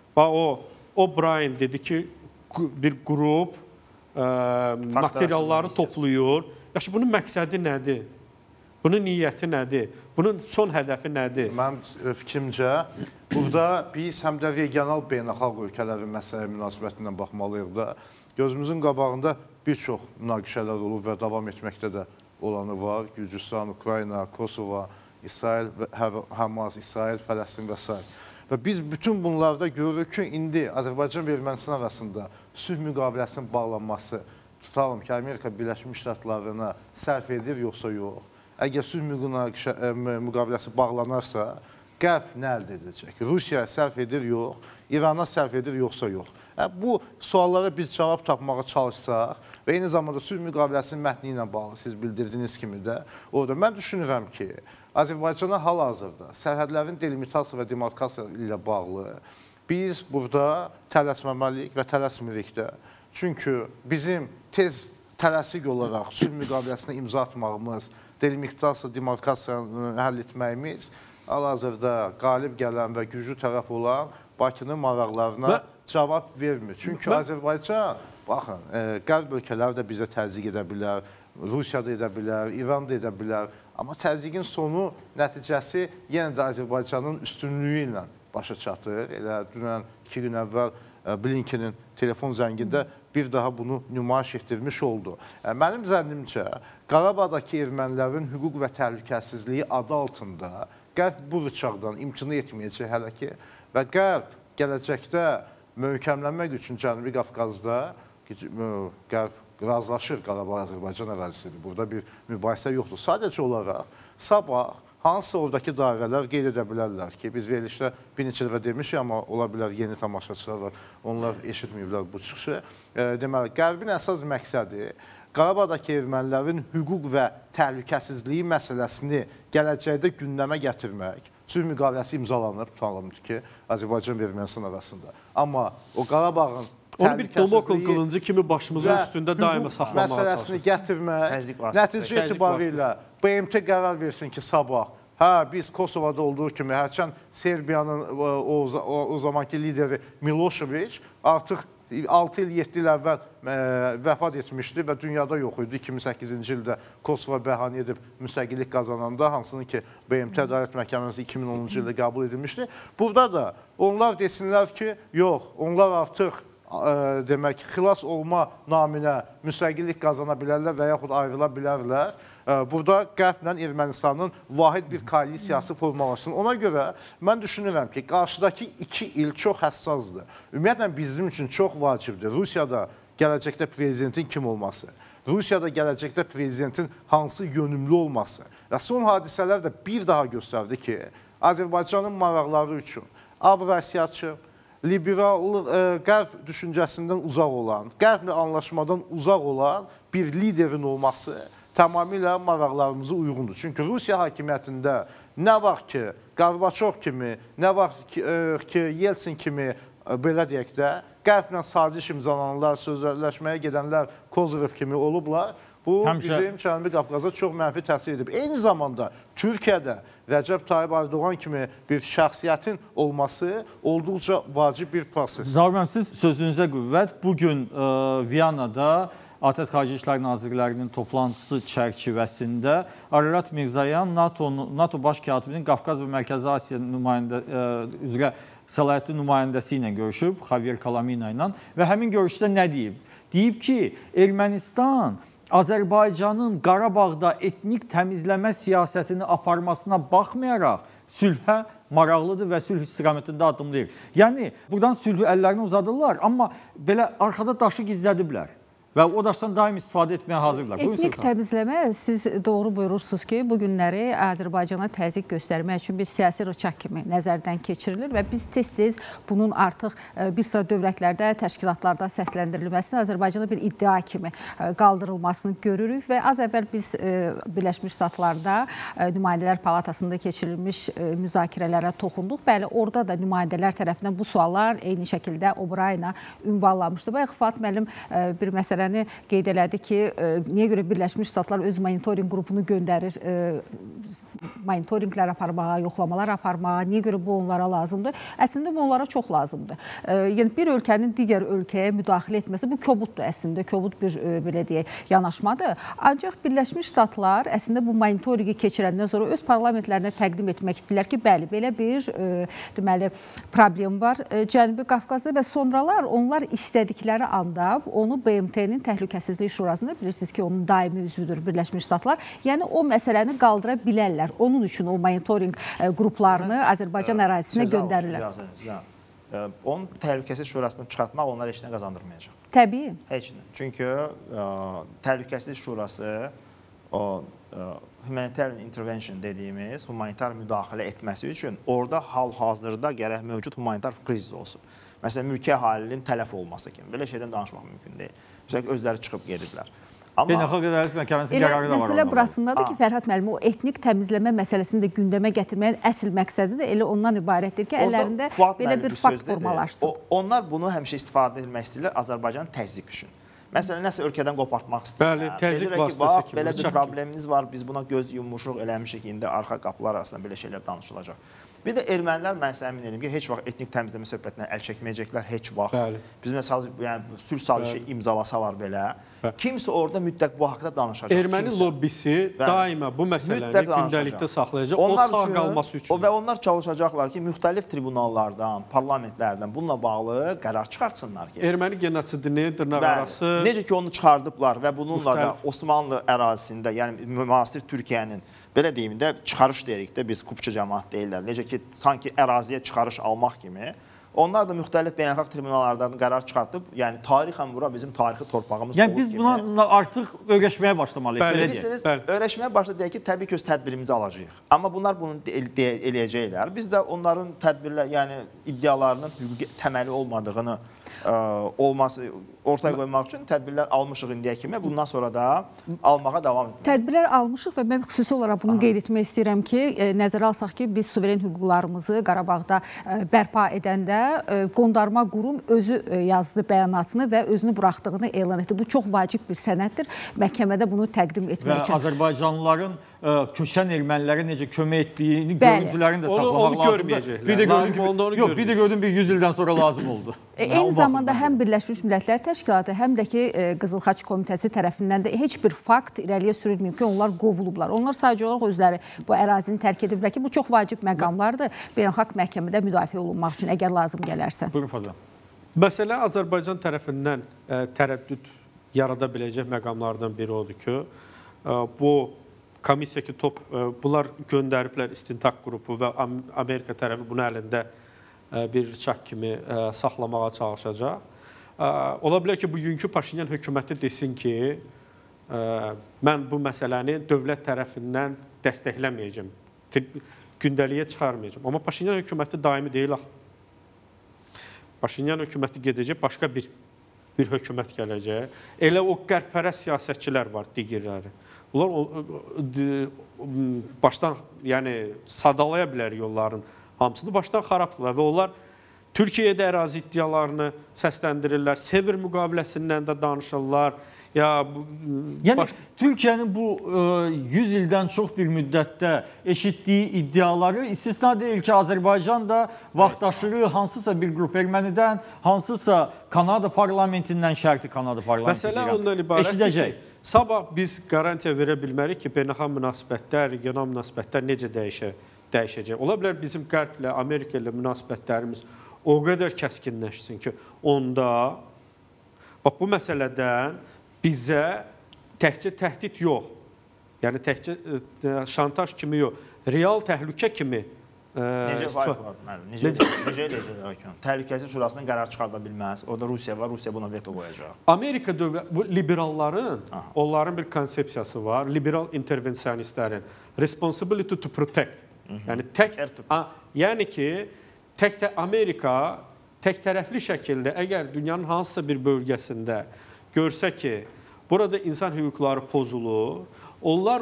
o O'Brien dedi ki, bir qrup ə, materialları toplayır. Yaxşı, bunun məqsədi nədir? Bunun niyyəti nədir? Bunun son hədəfi nədir? Mən fikrimcə, burada biz həm də regional beynəlxalq ölkələrin məsələyə münasibətindən baxmalıyıq da. Gözümüzün qabağında bir çox münaqişələr olub və davam etməkdə də olanı var. Gürcüstan, Ukrayna, Kosova, İsrail, Hamas, İsrail, Fələstin və s. Və biz bütün bunlarda görürük ki, indi Azərbaycan və Ermənistan arasında sülh müqaviləsinin bağlanması, tutalım ki, Amerika Birləşmiş Ştatlarına sərf edir, yoxsa yox. Əgər sülh müqaviləsi bağlanarsa, Qərb nə əldə edəcək? Rusiya sərf edir, yox. İrana sərf edir, yoxsa yox. Bu suallara biz cavab tapmağa çalışsaq və eyni zamanda sülh müqaviləsinin mətni ilə bağlı, siz bildirdiyiniz kimi də, orada mən düşünürəm ki, Azərbaycana hal-hazırda sərhədlərin delimitasiya və demarkasiya ilə bağlı biz burada tələsməməliyik və tələsmirik də. Çünki bizim tez tələsik olaraq sülh müqaviləsinə imza atmağımız, delimitasiya, demarkasiyanı həll etməyimiz hal-hazırda qalib gələn və güclü tərəf olan Bakının maraqlarına cavab vermir. Çünki Azərbaycan, baxın, qərb ölkələri də bizə təzyiq edə bilər, Rusiya da edə bilər, İran da edə bilər. Amma təzyiqin sonu, nəticəsi yenə də Azərbaycanın üstünlüyü ilə başa çatır. Elə dünən iki gün əvvəl Blinkenin telefon zəngində bir daha bunu nümayiş etdirmiş oldu. Mənim zənnimcə, Qarabağdakı ermənilərin hüquq və təhlükəsizliyi adı altında Qərb bu rıçaqdan imtina etməyəcək hələ ki və Qərb gələcəkdə möhkəmlənmək üçün Cənubi Qafqazda Qərb razılaşır, Qarabağ Azərbaycan ərazisidir. Burada bir mübahisə yoxdur. Sadəcə olaraq sabah hansısa oradakı dairələr qeyd edə bilərlər ki, biz verilişdə bir neçə dəfə demişik, amma ola bilər yeni tamaşaçılar var, onlar eşitməyiblər bu çıxışı. Deməli, Qərbin əsas məqsədi Qarabağdakı ermənilərin hüquq və təhlükəsizliyi məsələsini gələcəkdə gündəmə gətirmək. Sülh müqaviləsi imzalanıb, tutalımdır ki, Azərbaycan və Ermənistan arasında. Amma o Qarabağın onu bir domokl qılıncı kimi başımızın üstündə daima saxlamağa çalışır. Məsələsini gətirmək, nəticə etibarilə B M T qərar versin ki, sabah, hə, biz Kosovada olduğu kimi, hərçən Serbiyanın o, o, o zamanki lideri Milošević artıq altı il, yeddi il əvvəl vəfat etmişdi və dünyada yox idi. iki min səkkizinci ildə Kosova bəhanə edib müstəqillik qazananda, hansının ki, B M T Ədalət Məhkəməsi iki min onuncu ildə qəbul edilmişdi. Burada da onlar desinlər ki, yox, onlar artıq demək, xilas olma naminə müstəqillik qazana bilərlər və yaxud ayrıla bilərlər. Burada Qərblə Ermənistanın vahid bir koalisiyası formalaşsın. Ona görə mən düşünürəm ki, qarşıdakı iki il çox həssasdır. Ümumiyyətlə, bizim üçün çox vacibdir. Rusiyada gələcəkdə prezidentin kim olması, Rusiyada gələcəkdə prezidentin hansı yönümlü olması və son hadisələr də bir daha göstərdi ki, Azərbaycanın maraqları üçün Avrasiyaçı, liberallıq, e, qərb düşüncəsindən uzaq olan, qərblə anlaşmadan uzaq olan bir liderin olması tamamilə maraqlarımıza uyğundur. Çünki Rusiya hakimiyyətində nə var ki, Qarbaçov kimi, nə var ki, e, ki Yeltsin kimi, e, belə deyək də, qərblə saziş imzalananlar, sözləşməyə gedənlər Kozırov kimi olublar. Bu Həmşə... bizim Cənubi Qafqaza çox mənfi təsir edib. Eyni zamanda Türkiyədə Rəcəb Tayyip Erdoğan kimi bir şəxsiyyətin olması olduqca vacib bir proses. Zaur müəllim, siz sözünüzə qüvvət. Bugün e, Viyanada A T Ə Xarici İşlər Nazirlərinin toplantısı çərçivəsində Ararat Mirzoyan NATO, NATO baş katibinin Qafqaz və Mərkəzi Asiya nümayəndə, e, üzrə səlahiyyətli nümayəndəsi ilə görüşüb, Javier Kalamina ilə və həmin görüşdə nə deyib? Deyib ki, Ermənistan Azərbaycanın Qarabağda etnik təmizləmə siyasətini aparmasına baxmayaraq sülhə maraqlıdır və sülh istiqamətində addımlayır. Yəni, buradan sülhü əllərini uzadırlar, amma belə arxada daşı gizlədiblər. Və o daşdan daim istifadə etməyə hazırlar. Etnik təmizləmə, siz doğru buyurursunuz ki, bu günləri Azərbaycana təzyiq göstərmək üçün bir siyasi rıçaq kimi nəzərdən keçirilir və biz tez-tez bunun artıq bir sıra dövlətlərdə, təşkilatlarda səsləndirilməsini, Azərbaycana bir iddia kimi qaldırılmasını görürük və az əvvəl biz Birləşmiş Ştatlarda Nümayəndələr Palatasında keçirilmiş müzakirələrə toxunduq. Bəli, orada da nümayəndələr tərəfindən bu suallar eyni şəkildə O'Brienə ünvanlanmışdı. Bayaq Fuad müəllim bir məsələ qeyd elədi ki, niyə görə Birləşmiş Ştatlar öz monitoring qrupunu göndərir, monitoringlər aparmağa, yoxlamalar aparmağa, niyə görə bu onlara lazımdır? Əslində bu onlara çox lazımdır. Yəni bir ölkənin digər ölkəyə müdaxilə etməsi bu kobuddur əslində, kobud bir belə deyək yanaşmadır. Ancaq Birləşmiş Ştatlar əslində bu monitoringi keçirəndən sonra öz parlamentlərinə təqdim etmək istəyirlər ki, bəli, belə bir deməli problem var Cənubi Qafqazda və sonralar onlar istədikləri anda onu B M T-nin Təhlükəsizlik Şurasında, bilirsiniz ki, onun daimi üzvüdür Birləşmiş Ştatlar. Yəni o məsələni qaldıra bilərlər. Onun üçün o monitoring qruplarını Azərbaycan ərazisinə göndərirlər. Onun Təhlükəsizlik Şurasından çıxartmaq onlara heç nə qazandırmayacaq. Təbii. Heç nə. Çünki Təhlükəsizlik Şurası o humanitarian intervention dediyimiz humanitar müdaxilə etməsi üçün orada hal-hazırda gərək mövcud humanitar kriz olsun. Məsələn, mülki əhalinin tələf olması kimi. Belə şeydən danışmaq mümkün deyil. Müzəkkər özləri çıxıb gediblər. Beynəlxalq Ədalət Məhkəməsinin qərarı da var. Məsələ burasındadır ki, Fərhad müəllim, o etnik təmizləmə məsələsini də gündəmə gətirməyin əsl məqsədi də elə ondan ibarətdir ki, əllərində belə bir fakt formalaşsın. Onlar bunu həmişə istifadə etmək istəyirlər Azərbaycanın təzyiq üçün. Məsələn, nəsə ölkədən qopartmaq istəyirlər. Bəli, təzyiq vasitəsi kimi. Belə bir problemimiz var, biz buna göz yummuşuq, eləmişik, indi arxa qapılar arasında belə şeylər danışılacaq. Bir də ermənilər, mən sizə əmin edim ki, heç vaxt etnik təmizləmə söhbətindən əl çəkməyəcəklər, heç vaxt. Bəli. Biz məsəl, yəni, sülh sazişi imzalasalar belə, Bəli. kimsə orada mütləq bu haqda danışacaq. Erməni kimsə. lobbisi Bəli. daima bu məsələni gündəlikdə saxlayacaq, onlar o sağ qalması üçün. O, və onlar çalışacaqlar ki, müxtəlif tribunallardan, parlamentlərdən bununla bağlı qərar çıxartsınlar ki. Erməni genosidini dırnaq arası... Necə ki, onu çıxardıblar və bununla müxtəlif. da Osmanlı ərazisində, yəni müasir Türkiyənin belə deyim də, çıxarış deyirik də, biz Qubçu cəmaat deyirlər. Necə ki, sanki əraziyə çıxarış almaq kimi. Onlar da müxtəlif beynəlxalq tribunallardan qərar çıxartıb, yəni tarixən bura bizim tarixi torpağımız yəni, olur kimi. Yəni biz buna artıq öyrəşməyə başlamalıyıq. Bəli, bilirsiniz, öyrəşməyə başlayıb deyək ki, təbii ki, öz tədbirimizi alacağıq. Amma bunlar bunu eləyəcəklər. Biz də onların tədbirlər, yəni iddialarının hüquqi təməli olmadığını Ə, olması, ortaya qoymaq üçün tədbirlər almışıq indiyə kimi. Bundan sonra da almağa davam etmək. Tədbirlər almışıq və mən xüsusi olaraq bunu Aha. qeyd etmək istəyirəm ki, e, nəzərə alsaq ki, biz suveren hüquqlarımızı Qarabağda e, bərpa edəndə e, qondarma qurum özü e, yazdı bəyanatını və özünü buraxdığını elan etdi. Bu çox vacib bir sənəddir. Məhkəmədə bunu təqdim etmək və üçün. Və Azərbaycanlıların ə, köçən ermənilərə necə kömək etdiyini, görüntülərini də saxlamaq onu, onu lazımdır. Bir də gördüm ki, yox, bir də gördüm bir yüz ildən sonra lazım oldu. E, eyni zamanda həm Birləşmiş Millətlər Təşkilatı, həm də ki e, Qızıl Xaç Komitəsi tərəfindən də heç bir fakt irəliyə sürülməyib ki, onlar qovulublar. Onlar sadəcə olaraq özləri bu ərazini tərk ediblər ki, bu çox vacib məqamlardır. Beynəlxalq məhkəmədə müdafiə olunmaq üçün, əgər lazım gələrsə. Buyurun Fadlan. Məsələ Azərbaycan tərəfindən ə, tərəddüd yarada biləcək məqamlardan biri odur ki, ə, bu komissiya ki, top, ə, bunlar göndəriblər istintaq qrupu və Amerika tərəfi bunu əlində bir rıçaq kimi ə, saxlamağa çalışacaq. Ə, ola bilər ki, bugünkü Paşinyan hökuməti desin ki, ə, mən bu məsələni dövlət tərəfindən dəstəkləməyəcəm. gündəliyə çıxarmayacağım. Amma Paşinyan hökuməti daimi deyil. Paşinyan hökuməti gedəcək, başqa bir bir hökumət gələcək. Elə o qərb-pərəst siyasətçilər var, digərləri. Bunlar o, başdan, yəni sadalaya bilər yolların hamısını, başdan xarabdırlar və onlar Türkiyədə ərazi iddialarını səsləndirirlər, Sevr müqaviləsindən də danışırlar. Ya, bu, yəni, baş... Türkiyənin bu ə, yüz ildən çox bir müddətdə eşitdiyi iddiaları istisna deyil ki, Azərbaycan da vaxtaşırı hansısa bir qrup ermənidən, hansısa Kanada parlamentindən, şərti Kanada parlamenti məsələ ondan ibarətdir ki, sabah biz qarantiya verə bilmərik ki, beynəlxalq münasibətlər, regional münasibətlər necə dəyişə, dəyişəcək. Ola bilər bizim Qərblə, Amerika ilə münasibətlərimiz o qədər kəskinləşsin ki, onda bax, bu məsələdən bizə təkcə təhdid yox, yəni təkcə şantaj kimi yox, real təhlükə kimi necə var, necə necə eləyəcək? Təhlükəsizlik Şurasının qərar çıxarda bilməz. Orada Rusiya var, Rusiya buna veto qoyacaq. Amerika dövlət, bu liberalların, Aha. onların bir konsepsiyası var, liberal intervensionistlərin, responsibility to protect. Hı -hı. Yəni tək, a, yəni ki, tək də Amerika tək tərəfli şəkildə əgər dünyanın hansısa bir bölgəsində görsə ki, burada insan hüquqları pozulur, onlar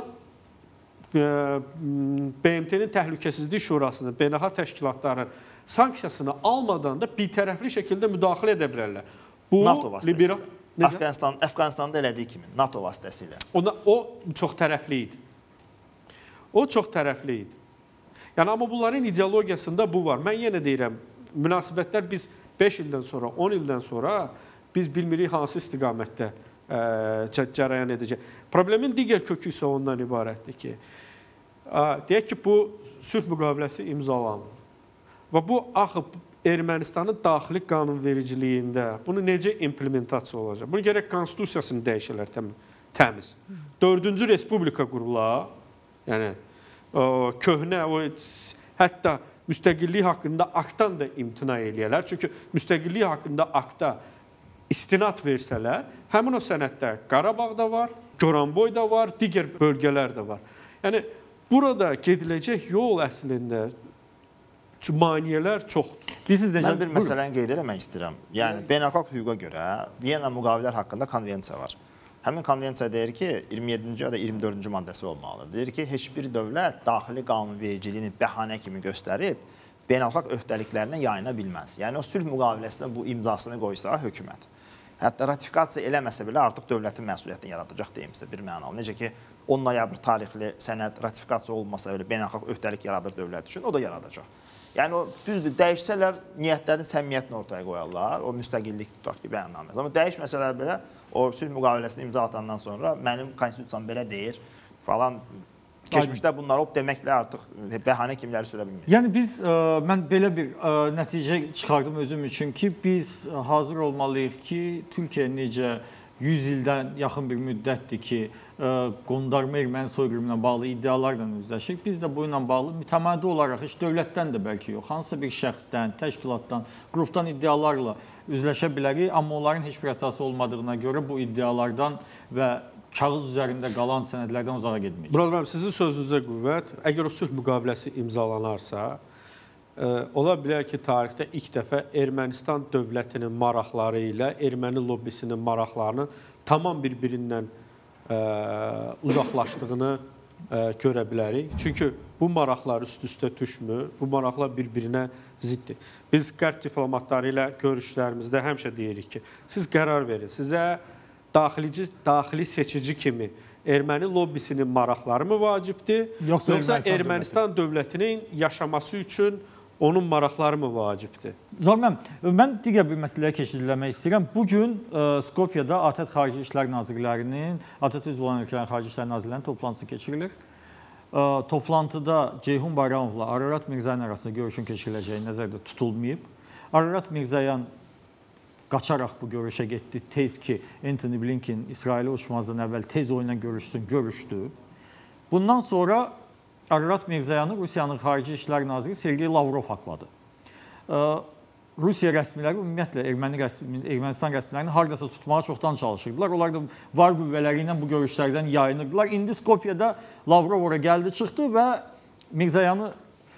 B M T-nin Təhlükəsizlik Şurasının, beynəlxalq təşkilatların sanksiyasını almadan da birtərəfli şəkildə müdaxilə edə bilərlər. Bu, NATO vasitəsilə. Liberal, Afqanistan, Afqanistanda elədiyi kimi, NATO vasitəsilə. Ona, o çox tərəfli idi. O çox tərəfli idi. Yəni, amma bunların ideologiyasında bu var. Mən yenə deyirəm, münasibətlər biz beş ildən sonra, on ildən sonra biz bilmirik hansı istiqamətdə cərəyan edəcək. Problemin digər kökü isə ondan ibarətdir ki, deyək ki, bu sülh müqaviləsi imzalanır. Və bu axı Ermənistanın daxili qanunvericiliyində bunu necə implementasiya olacaq? Bunu gərək konstitusiyasını dəyişələr təmiz. Dördüncü Respublika qurular, yəni köhnə, hətta müstəqillik haqqında aktdan da imtina eləyərlər. Çünki müstəqillik haqqında akta istinad versələr, həmin o sənəddə Qarabağda var, Goranboyda var, digər bölgələr də var. Yəni, burada gediləcək yol əslində maneələr çoxdur. Mən bir məsələni qeyd eləmək istəyirəm. Yəni, beynəlxalq hüquqa görə Viyana müqavilələr haqqında konvensiya var. Həmin konvensiya deyir ki, iyirmi yeddinci ya da iyirmi dördüncü maddəsi olmalıdır. Deyir ki, heç bir dövlət daxili qanunvericiliyini bəhanə kimi göstərib, beynəlxalq öhdəliklərindən yayına bilməz. Yəni, o sülh müqaviləsində bu imzasını qoysa hökumət. Hətta ratifikasiya eləməsə belə artıq dövlətin məsuliyyətini yaradacaq deyimsə bir mənalı. Necə ki, on noyabr tarixli sənəd ratifikasiya olmasa belə beynəlxalq öhdəlik yaradır dövlət üçün, o da yaradacaq. Yəni, o düzdür, dəyişsələr niyyətlərin səmiyyətini ortaya qoyarlar, o müstəqillik tutaq ki, bəyannaməz. Amma dəyişməsələr belə, o sülh müqaviləsini imza atandan sonra mənim konstitusiyam belə deyir falan, keçmişdə bunlar hop deməklə artıq bəhanə kimləri sürə bilmir. Yəni biz, ə, mən belə bir ə, nəticə çıxardım özüm üçün ki, biz hazır olmalıyıq ki, Türkiyə necə yüz ildən yaxın bir müddətdir ki, ə, qondarma erməni soyqırımına bağlı iddialarla üzləşik. Biz də bu ilə bağlı mütəmadi olaraq heç dövlətdən də bəlkə yox, hansısa bir şəxsdən, təşkilatdan, qrupdan iddialarla üzləşə bilərik, amma onların heç bir əsası olmadığına görə bu iddialardan və kağız üzərində qalan sənədlərdən uzağa getməyəcək. Murad müəllim, sizin sözünüzə qüvvət. Əgər o sülh müqaviləsi imzalanarsa, ə, ola bilər ki, tarixdə ilk dəfə Ermənistan dövlətinin maraqları ilə erməni lobbisinin maraqlarının tamam bir-birindən ə, uzaqlaşdığını ə, görə bilərik. Çünki bu maraqlar üst-üstə düşmür, bu maraqlar bir-birinə ziddir. Biz qərb diplomatları ilə görüşlərimizdə həmişə deyirik ki, siz qərar verin, sizə daxilici, daxili seçici kimi erməni lobbisinin maraqları mı vacibdir, yoxsa, yoxsa Ermənistan, Ermənistan dövlətinin yaşaması üçün onun maraqları mı vacibdir? Zalməm, mən digər bir məsələyə keçidləmək istəyirəm. Bugün ə, Skopyada ATƏT Xarici İşlər Nazirlərinin, ATƏT üzv olan ölkələrin Xarici İşlər Nazirlərinin toplantısı keçirilir. Ə, toplantıda Ceyhun Bayramovla Ararat Mirzoyan arasında görüşün keçiriləcəyi nəzərdə tutulmayıb. Ararat Mirzoyan qaçaraq bu görüşə getdi. Tez ki, Antony Blinken İsrailə uçmazdan əvvəl tez oyuna görüşsün, görüşdü. Bundan sonra Ararat Mirzoyanı Rusiyanın Xarici İşlər Naziri Sergey Lavrov haqladı. Rusiya rəsmiləri ümumiyyətlə Erməni rəsmi, Ermənistan rəsmilərini hardasa tutmağa çoxdan çalışırdılar. Onlar da var qüvvələri ilə bu görüşlərdən yayınırdılar. İndi Skopyada Lavrov ora gəldi, çıxdı və Mirzoyanı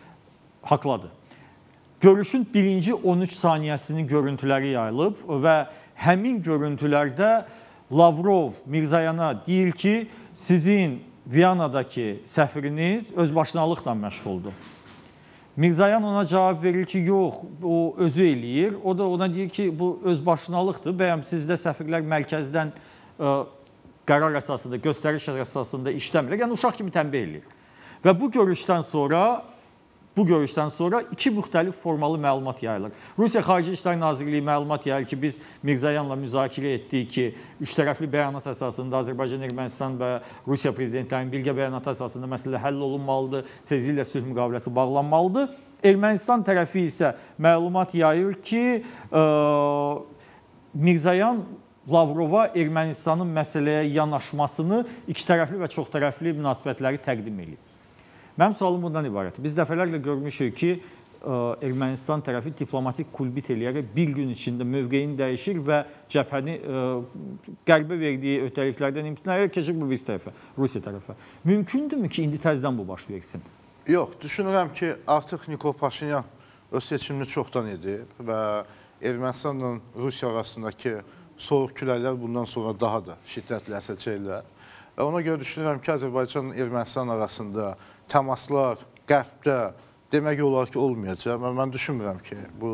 haqladır. Görüşün birinci on üç saniyəsinin görüntüləri yayılıb və həmin görüntülərdə Lavrov Mirzəyana deyir ki, sizin Viyanadakı səfiriniz özbaşınalıqla məşğuldur. Mirzayan ona cavab verir ki, yox, o özü eləyir. O da ona deyir ki, bu özbaşınalıqdır. Bəyəm sizdə səfirlər mərkəzdən ə, qərar əsasında, göstəriş əsasında işləmir. Yəni uşaq kimi tənbih eləyir. Və bu görüşdən sonra Bu görüşdən sonra iki müxtəlif formalı məlumat yayılır. Rusiya Xarici İşlər Nazirliyi məlumat yayır ki, biz Mirzayanla müzakirə etdik ki, üç tərəfli bəyanat əsasında Azərbaycan, Ermənistan və Rusiya prezidentlərinin birgə bəyanat əsasında məsələ həll olunmalıdır, tezliklə sülh müqaviləsi bağlanmalıdır. Ermənistan tərəfi isə məlumat yayır ki, ə, Mirzayan Lavrova Ermənistanın məsələyə yanaşmasını iki tərəfli və çox tərəfli münasibətləri təqdim edir. Mənim sualım bundan ibarətdir. Biz dəfələrlə görmüşük ki, Ermənistan tərəfi diplomatik kulbit eləyərək bir gün içində mövqeyini dəyişir və cəbhəni qərbə verdiyi öhdəliklərdən imtina edərək keçir bu bir tərəfə, Rusiya tərəfə. Mümkündürmü ki, indi təzədən bu baş versin? Yox, düşünürəm ki, artıq Nikol Paşinyan öz seçimini çoxdan edib və Ermənistanla Rusiya arasındakı soğuq küləklər bundan sonra daha da şiddətli əsəcəklər. Ona görə düşünürəm ki, Azərbaycan Ermənistan arasında təmaslar qərbdə demək olar ki, olmayacaq. Mən, mən düşünmürəm ki, bu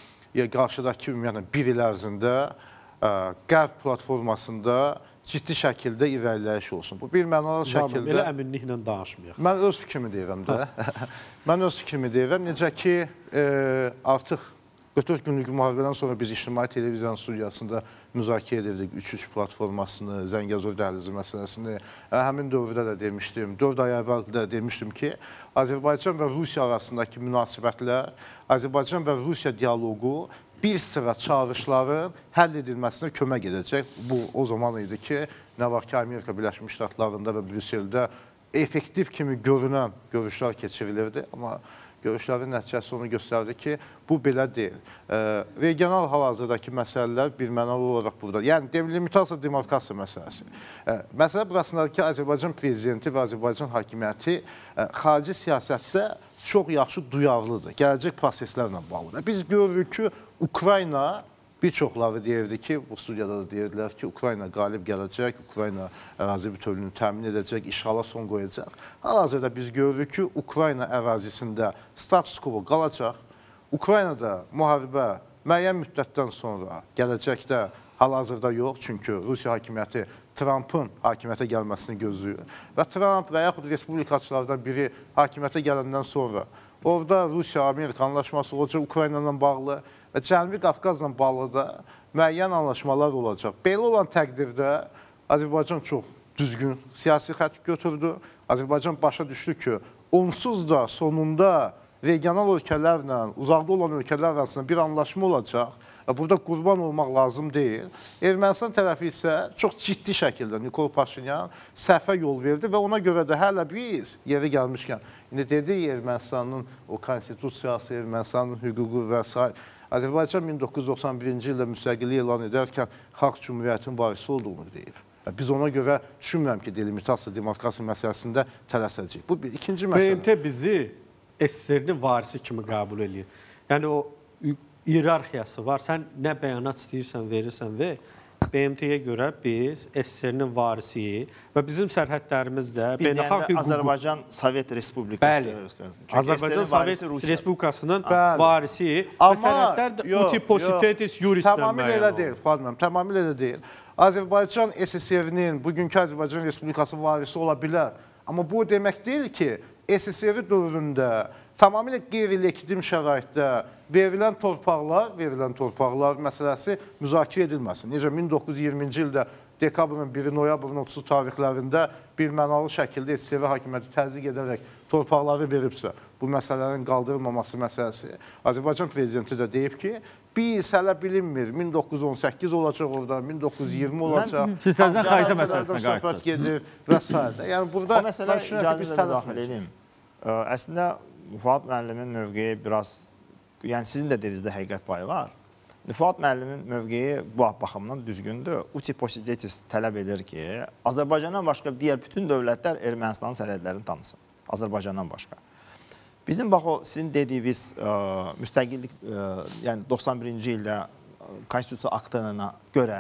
qarşıdakı yəni, bir il ərzində ə, qərb platformasında ciddi şəkildə irəliləyiş olsun. Bu bir mənalı şəkildə... Belə əminliklə danışmayaq. Mən öz fikrimi deyirəm də. Mən öz fikrimi deyirəm. Necə ki, e, artıq qırx dörd günlük müharibədən sonra biz İctimai Televiziyanın studiyasında müzakirə edirdik üç üç platformasını, Zəngəzur dəhlizi məsələsini. Həmin dövrdə də demişdim, dörd ay əvvəl də demişdim ki, Azərbaycan və Rusiya arasındakı münasibətlər, Azərbaycan və Rusiya dialoqu bir sıra çağırışların həll edilməsinə kömək edəcək. Bu, o zaman idi ki, nə var ki, Amerika Birləşmiş Ştatlarında və Brüsseldə effektiv kimi görünən görüşlər keçirilirdi. Amma görüşlərin nəticəsi onu göstərdi ki, bu belə deyil. E, regional hal-hazırdakı məsələlər bir mənalı olaraq burada. Yəni, delimitasiya, demarkasiya məsələsi. E, məsələ burasındadır ki, Azərbaycan prezidenti və Azərbaycan hakimiyyəti e, xarici siyasətdə çox yaxşı duyarlıdır. Gələcək proseslərlə bağlıdır. Biz görürük ki, Ukrayna bir çoxları deyirdi ki, bu studiyada da deyirdilər ki, Ukrayna qalib gələcək, Ukrayna ərazi bütövlüyünü təmin edəcək, işğala son qoyacaq. Hal-hazırda biz görürük ki, Ukrayna ərazisində status quo qalacaq. Ukraynada müharibə müəyyən müddətdən sonra gələcəkdə hal-hazırda yox, çünki Rusiya hakimiyyəti Trumpın hakimiyyətə gəlməsini gözləyir. Və Trump və yaxud respublikaçılardan biri hakimiyyətə gələndən sonra orada Rusiya-Amerika anlaşması olacaq Ukrayna ilə bağlı və Cənubi Qafqazla bağlı da müəyyən anlaşmalar olacaq. Belə olan təqdirdə Azərbaycan çox düzgün siyasi xətt götürdü. Azərbaycan başa düşdü ki, onsuz da sonunda regional ölkələrlə, uzaqda olan ölkələr arasında bir anlaşma olacaq. Burada qurban olmaq lazım deyil. Ermənistan tərəfi isə çox ciddi şəkildə Nikol Paşinyan səhvə yol verdi və ona görə də hələ biz yeri gəlmişkən, indi dedik Ermənistanın o konstitusiyası, Ermənistanın hüququ və s. Azərbaycan min doqquz yüz doxsan birinci ildə müstəqillik elan edərkən Xalq Cümhuriyyətinin varisi olduğunu deyib. Biz ona görə düşünmürəm ki, delimitasiya, demarkasiya məsələsində tələsəcəyik. Bu bir ikinci məsələ. B M T bizi S S R-nin varisi kimi qəbul edir. Yəni o iyerarxiyası var. Sən nə bəyanat istəyirsən, verirsən və B M T-yə görə biz S S R-nin varisiyik və bizim sərhədlərimizdə beynəlxalq hüququ... Azərbaycan Sovet Respublikası. Bəli. Azərbaycan Sovet Respublikasının varisiyik və sərhədlər də utipositetis jurislə müəyyən olur. Tamamilə elə deyil, Fadməm, tamamilə elə deyil. Azərbaycan S S R-nin bugünkü Azərbaycan Respublikası varisi ola bilər. Amma bu demək deyil ki, S S R dövründə tamamilə qeyri-legitim şəraitdə verilən torpaqlar, verilən torpaqlar məsələsi müzakirə edilməsin. Necə min doqquz yüz iyirminci ildə dekabrın biri, noyabrın otuzu tarixlərində bir mənalı şəkildə S S R hakimiyyəti təzyiq edərək torpaqları veribsə, bu məsələlərin qaldırılmaması məsələsi. Azərbaycan prezidenti də deyib ki, biz hələ bilinmir, min doqquz yüz on səkkiz olacaq orada, min doqquz yüz iyirmi olacaq. Siz təzdən xaritə məsələsinə qayıtdınız. Və s. Yəni, burada... O məsələ icazə ilə daxil edeyim. Əslində, Fuad müəllimin mövqeyi biraz, yəni sizin də dedinizdə həqiqət payı var. Fuad müəllimin mövqeyi bu baxımdan düzgündür. Utipositetis tələb edir ki, Azərbaycandan başqa digər bütün dövlətlər Ermənistanın sərhədlərini tanısın. Azərbaycandan başqa. Bizim bax o sizin dediyiniz ə, müstəqillik, ə, yəni doxsan birinci ildə Konstitusiya aktına görə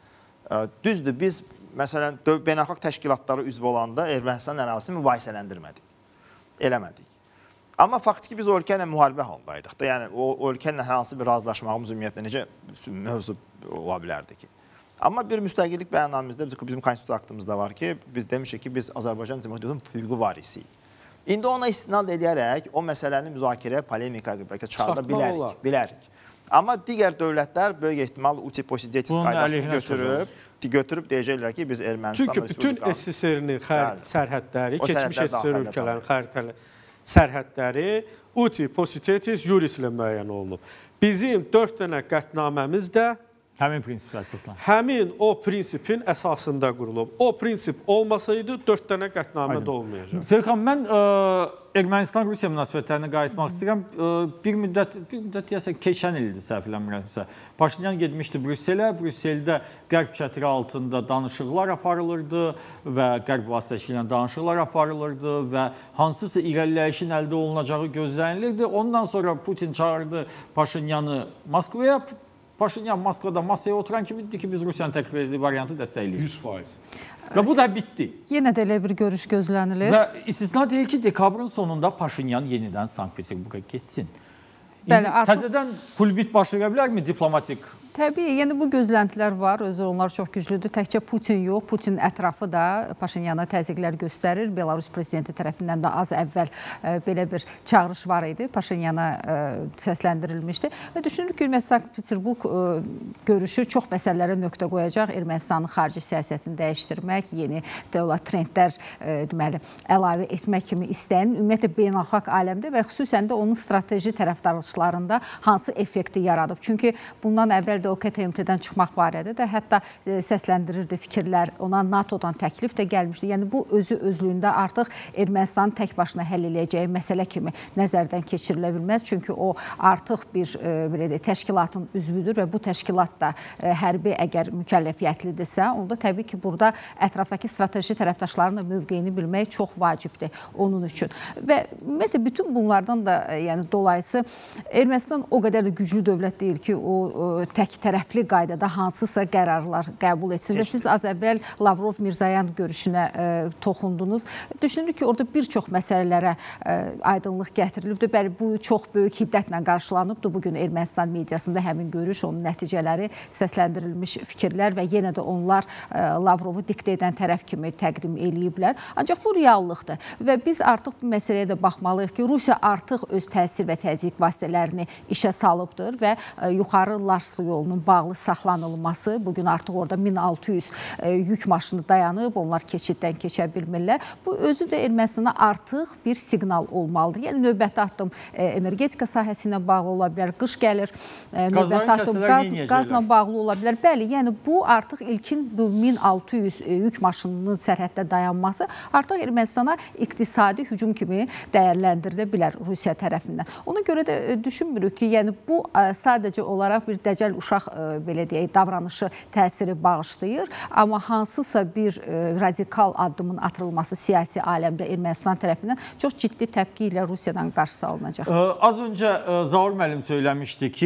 ə, düzdür, biz məsələn beynəlxalq təşkilatlara üzv olanda Ermənistan ərazisini mübahisələndirmədik, eləmədik. Amma faktiki biz o ölkə ilə müharibə haldaydıq da, yəni o, o ölkə ilə hər hansı bir razılaşmağımız ümumiyyətlə necə mövzu ola bilərdi ki? Amma bir müstəqillik bəyannamemizdə bizim Konstitusiya aktımızda var ki, biz demişik ki, biz Azərbaycan Cümhuriyyətinin hüquqi varisiyik. İndi ona istinad edərək o məsələni müzakirə, polemika çıxarda bilərik, bilərik. Amma digər dövlətlər böyük ehtimal uti-posidetis qaydasını götürüb, götürüb deyəcəklər ki, biz Ermənistan Çünki bütün S S R-nin sərhədləri, keçmiş S S R ölkələrin xəritələri, sərhədləri uti-posidetis juris ilə müəyyən olunub. Bizim dörd dənə qətnaməmiz də həmin prinsipə əsaslanır. Həmin o prinsipin əsasında qurulub. O prinsip olmasaydı dörd dənə qətnamə də olmayacaq. Serkan, mən ə, Ermənistan-Rusiya münasibətlərinə qayıtmaq istəyirəm. Ə, bir müddət, bir müddət deyəsən, keçən ildir səhv eləmirəmsə. Paşinyan getmişdi Brüsselə. Brüsseldə qərb çətiri altında danışıqlar aparılırdı və qərb vasitəsilə danışıqlar aparılırdı və hansısa irəliləyişin əldə olunacağı gözlənilirdi. Ondan sonra Putin çağırdı Paşinyanı Moskvaya. Paşinyan Moskvada masaya oturan kimi dedi ki, biz Rusiyanın təklif etdiyi variantı dəstəkləyirik. yüz faiz. Və bu da bitdi. Yenə də elə bir görüş gözlənilir. Və istisna deyil ki, dekabrın sonunda Paşinyan yenidən Sankt-Peterburqa getsin. Bəli, artıq... Təzədən pulbit baş verə bilərmi diplomatik? Təbii, yəni bu gözləntilər var, özü onlar çox güclüdür. Təkcə Putin yox, Putin ətrafı da Paşinyana təzyiqlər göstərir. Belarus prezidenti tərəfindən də az əvvəl ə, belə bir çağırış var idi. Paşinyana ə, səsləndirilmişdi. Və düşünürük ki, Sankt-Peterburq görüşü çox məsələlərə nöqtə qoyacaq. Ermənistanın xarici siyasətini dəyişdirmək, yeni dövlət trendlər ə, deməli, əlavə etmək kimi istəyinin ümumiyyətlə beynəlxalq aləmdə və xüsusən də onun strateji tərəfdarlıqlarında hansı effekti yaradıb. Çünki bundan əvvəl o K T M T-dən çıxmaq barədə də hətta səsləndirirdi fikirlər, ona NATOdan təklif də gəlmişdi. Yəni bu özü özlüyündə artıq Ermənistanın tək başına həll eləyəcəyi məsələ kimi nəzərdən keçirilə bilməz. Çünki o artıq bir belə deyək, təşkilatın üzvüdür və bu təşkilat da hərbi əgər mükəlləfiyyətlidirsə, onda təbii ki, burada ətrafdakı strateji tərəfdaşların da mövqeyini bilmək çox vacibdir onun üçün. Və ümumiyyətlə bütün bunlardan da yəni dolayısı Ermənistan o qədər də güclü dövlət deyil ki, o tək tərəfli qaydada hansısa qərarlar qəbul etsin. Və siz az əvvəl Lavrov-Mirzoyan görüşünə ə, toxundunuz. Düşünürük ki, orada bir çox məsələlərə ə, aydınlıq gətirilibdir. Bəli, bu çox böyük hiddətlə qarşılanıbdır. Bugün Ermənistan mediasında həmin görüş, onun nəticələri, səsləndirilmiş fikirlər və yenə də onlar ə, Lavrovu diktə edən tərəf kimi təqdim eləyiblər. Ancaq bu reallıqdır. Və biz artıq bu məsələyə də baxmalıyıq ki, Rusiya artıq öz təsir və təzyiq vasitələrini işə salıbdır və ə, yuxarı Lars yolunun bağlı saxlanılması, bugün artıq orada min altı yüz e, yük maşını dayanıb, onlar keçiddən keçə bilmirlər. Bu özü də Ermənistana artıq bir siqnal olmalıdır. Yəni növbəti addım e, energetika sahəsi ilə bağlı ola bilər, qış gəlir, e, növbəti addım qaz, qazla bağlı ola bilər. Bəli, yəni bu artıq ilkin bu min altı yüz e, yük maşınının sərhəddə dayanması artıq Ermənistana iqtisadi hücum kimi dəyərləndirilə bilər Rusiya tərəfindən. Ona görə də e, düşünmürük ki, yəni bu e, sadəcə olaraq bir dəcəl uşaq belə deyək, davranışı təsiri bağışlayır. Amma hansısa bir radikal addımın atılması siyasi aləmdə Ermənistan tərəfindən çox ciddi təpki ilə Rusiyadan qarşısı alınacaq. Az öncə Zaur müəllim söyləmişdi ki,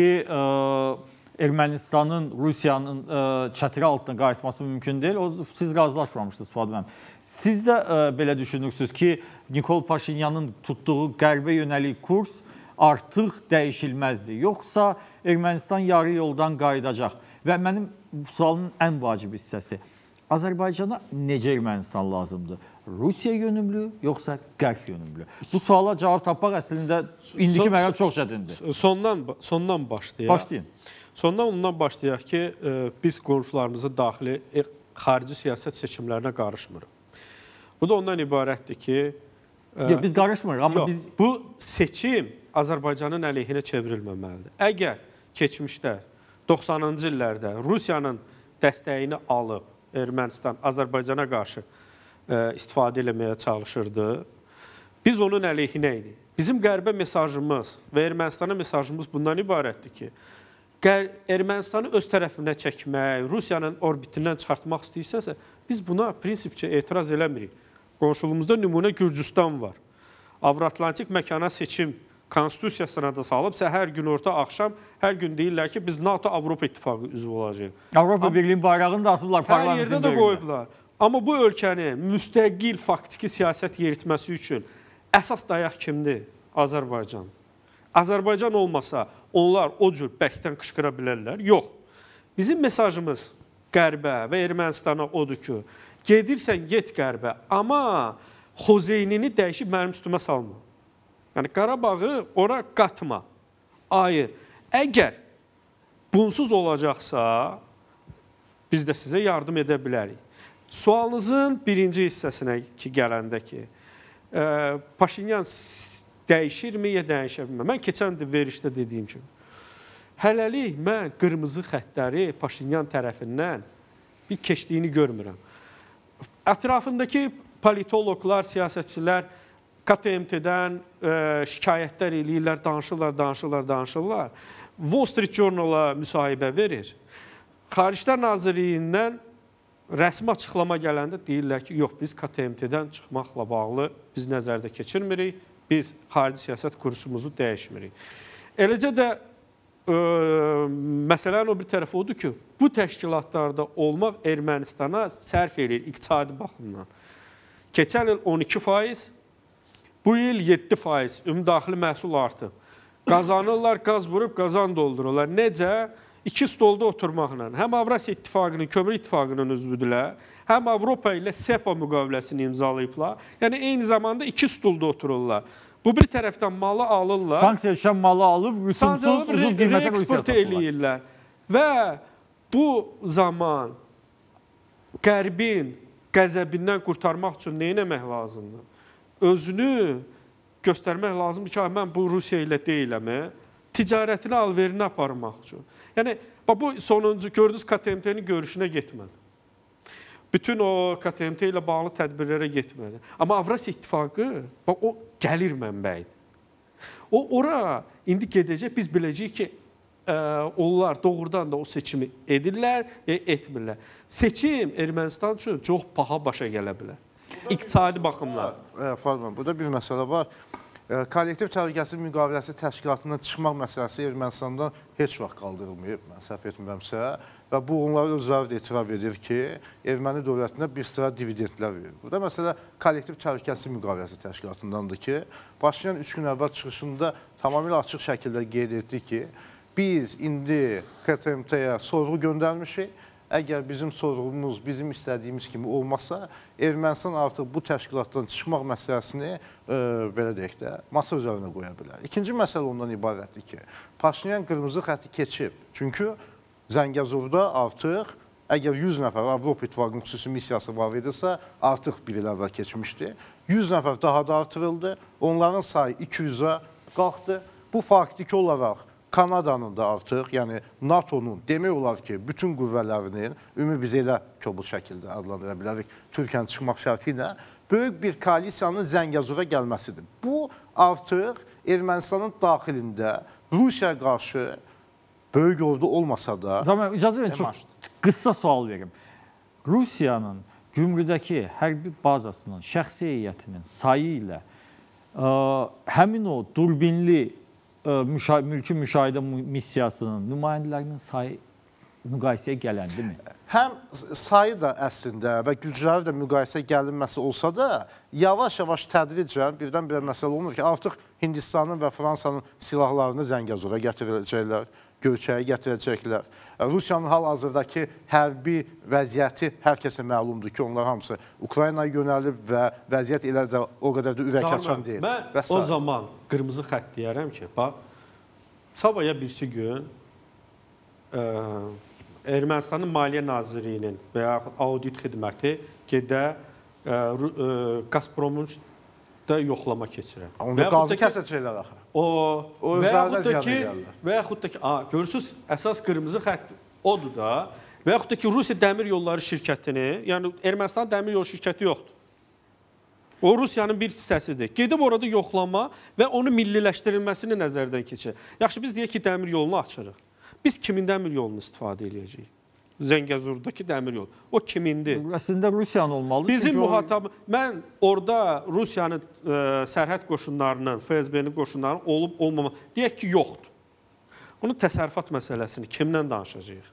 Ermənistanın Rusiyanın çətiri altına qayıtması mümkün deyil. O, siz razılaşmamışdınız Fuad müəllim. Siz də belə düşünürsünüz ki, Nikol Paşinyanın tutduğu qərbə yönəlik kurs artıq dəyişilməzdir. Yoxsa Ermənistan yarı yoldan qayıdacaq. Və mənim sualın ən vacib hissəsi, Azərbaycana necə Ermənistan lazımdır? Rusiya yönümlü, yoxsa qərb yönümlü? Bu suala cavab tapmaq əslində indiki son, mərhələ çox çətindir. Sondan, sondan başlayaq. Başlayın. Sondan ondan başlayaq ki, biz qonşularımızın daxili xarici siyasət seçimlərinə qarışmırıq. Bu da ondan ibarətdir ki... Yox, biz qarışmırıq, amma yox, biz... Bu seçim Azərbaycanın əleyhinə çevrilməməlidir. Əgər keçmişdə doxsanıncı illərdə Rusiyanın dəstəyini alıb Ermənistan Azərbaycana qarşı ə, istifadə eləməyə çalışırdı, biz onun əleyhinə idik. Bizim qərbə mesajımız və Ermənistana mesajımız bundan ibarətdir ki, Ermənistanı öz tərəfinə çəkmək, Rusiyanın orbitindən çıxartmaq istəyirsənsə, biz buna prinsipcə etiraz eləmirik. Qonşuluğumuzda nümunə Gürcüstan var. Avro-Atlantik məkana seçim konstitusiyasına da salıb, hər gün orta axşam, hər gün deyirlər ki, biz NATO Avropa İttifaqı üzvü olacaq. Avropa Birliği'nin bayrağını da asıblar parlamentin böyrünə. Hər yerdə də qoyublar. Amma bu ölkənin müstəqil faktiki siyasət yeritməsi üçün əsas dayaq kimdir? Azərbaycan. Azərbaycan olmasa onlar o cür bərkdən qışqıra bilərlər? Yox. Bizim mesajımız Qərbə və Ermənistana odur ki, gedirsən, get Qərbə, amma xozeynini dəyişib mənim üstümə salma. Yəni, Qarabağı ora qatma. Ayır. Əgər bunsuz olacaqsa, biz də sizə yardım edə bilərik. Sualınızın birinci hissəsinə ki, gələndə ki, e, Paşinyan dəyişirmi, ya dəyişirmi? Mən keçən verişdə dediyim kimi, hələlik mən qırmızı xəttləri Paşinyan tərəfindən bir keçdiyini görmürəm. Ətrafındakı politologlar, siyasətçilər K T M T-dən e, şikayətlər eləyirlər, danışırlar, danışırlar, danışırlar. Wall Street Journal-a müsahibə verir. Xariclər Nazirliyindən rəsmi açıqlama gələndə deyirlər ki, yox, biz K T M T-dən çıxmaqla bağlı biz nəzərdə keçirmirik, biz xarici siyasət kursumuzu dəyişmirik. Eləcə də e, məsələnin o bir tərəfi odur ki, bu təşkilatlarda olmaq Ermənistana sərf edir iqtisadi baxımdan. Keçən il on iki faiz, bu il yeddi faiz ümumdaxili məhsul artıb. Qazanırlar, qaz vurub, qazan doldururlar. Necə? İki stolda oturmaqla. Həm Avrasiya İttifaqının, Kömür İttifaqının üzvüdülər, həm Avropa ilə SEPA müqaviləsini imzalayıblar. Yəni, eyni zamanda iki stolda otururlar. Bu bir tərəfdən malı alırlar. Sanksiya düşən malı alıb, rüsumsuz, ucuz qiymətə Rusiya satırlar. Və bu zaman Qərbin qəzəbindən qurtarmaq üçün nə etmək lazımdır? Özünü göstərmək lazımdır ki, mən bu Rusiya ilə deyiləm, ticarətini alverini aparmaq üçün. Yəni, bu sonuncu, gördünüz, K T M T-nin görüşünə getmədi. Bütün o K T M T ilə bağlı tədbirlərə getmədi. Amma Avrasiya İttifaqı, o gəlir mənbəyidir. O, ora indi gedəcək, biz biləcəyik ki, onlar doğrudan da o seçimi edirlər, etmirlər. Seçim Ermənistan üçün çox paha başa gələ bilər. İqtisadi baxımlar. Farman, burada bir məsələ var. Kollektiv təhlükəsizlik müqaviləsi təşkilatından çıxmaq məsələsi Ermənistandan heç vaxt qaldırılmayıb, mən səhv etmirəmsə. Və bu, onları özləri də etiraf edir ki, Erməni dövlətinə bir sıra dividendlər verir. Burada məsələ kollektiv təhlükəsizlik müqaviləsi təşkilatındandır ki, Paşinyan üç gün əvvəl çıxışında tamamilə açıq şəkildə qeyd etdi ki, biz indi K T M T-yə sorğu göndərmişik. Əgər bizim sorğumuz, bizim istədiyimiz kimi olmasa, Ermənistan artıq bu təşkilatdan çıxmaq məsələsini, e, belə deyək də, masa üzərinə qoya bilər. İkinci məsələ ondan ibarətdir ki, Paşinyan qırmızı xətti keçib. Çünki Zəngəzurda artıq, əgər yüz nəfər Avropa İttifaqının xüsusi missiyası var idisə, artıq bir il əvvəl keçmişdi. yüz nəfər daha da artırıldı. Onların sayı iki yüzə qalxdı. Bu faktiki olaraq Kanadanın da artıq, yəni NATO'nun demək olar ki, bütün qüvvələrinin, ümumi biz elə kobud şəkildə adlandıra bilərik, Türkiyənin çıxmaq şərti ilə böyük bir koalisiyanın Zəngəzura gəlməsidir. Bu, artıq Ermənistanın daxilində Rusiyaya qarşı böyük ordu olmasa da... Zaman, icazə verin, çox qısa sual verim. Rusiyanın Gümrüdəki hərbi bazasının, şəxsi heyətinin sayı ilə ə, həmin o durbinli Müşah mülki müşahidə missiyasının nümayəndələrinin sayı müqayisəyə gələndimi? Həm sayı da əslində və gücləri də müqayisə gəlinməsi olsa da, yavaş-yavaş tədricən birdən-birə məsələ olunur ki, artıq Hindistanın və Fransanın silahlarını Zəngəzura gətirəcəklər, Göyçəyə gətirəcəklər. Rusiyanın hal-hazırdakı hərbi vəziyyəti hər kəsə məlumdur ki, onlar hamısı Ukraynaya yönəlib və vəziyyət elə də o qədər də ürək açan deyil. Mən o zaman qırmızı xətt deyərəm ki, bax, sabaya birisi gün ə, Ermənistanın Maliyyə Nazirliyinin və ya audit xidməti gedə Gazpromun da yoxlama keçirəm. Onda qazı kəsəcəklər axı. O, və yaxud da ki, və yaxud da ki, görürsünüz, əsas qırmızı xətt odur da, və yaxud da ki, Rusiya Dəmir Yolları şirkətini, yəni Ermənistanın Dəmir Yol şirkəti yoxdur. O, Rusiyanın bir hissəsidir. Gedib orada yoxlama və onu milliləşdirilməsini nəzərdən keçir. Yaxşı, biz deyək ki, Dəmir Yolunu açırıq. Biz kimin Dəmir Yolunu istifadə edəcəyik? Zəngəzurdakı dəmir yolu. O kimindir? Əslində Rusiyanın olmalıdır. Bizim mühatab, mən orada Rusiyanın ə, sərhəd qoşunlarının, F S B-nin qoşunlarının olub olmama, deyək ki, yoxdur. Bunun təsərrüfat məsələsini kimlə danışacağıq?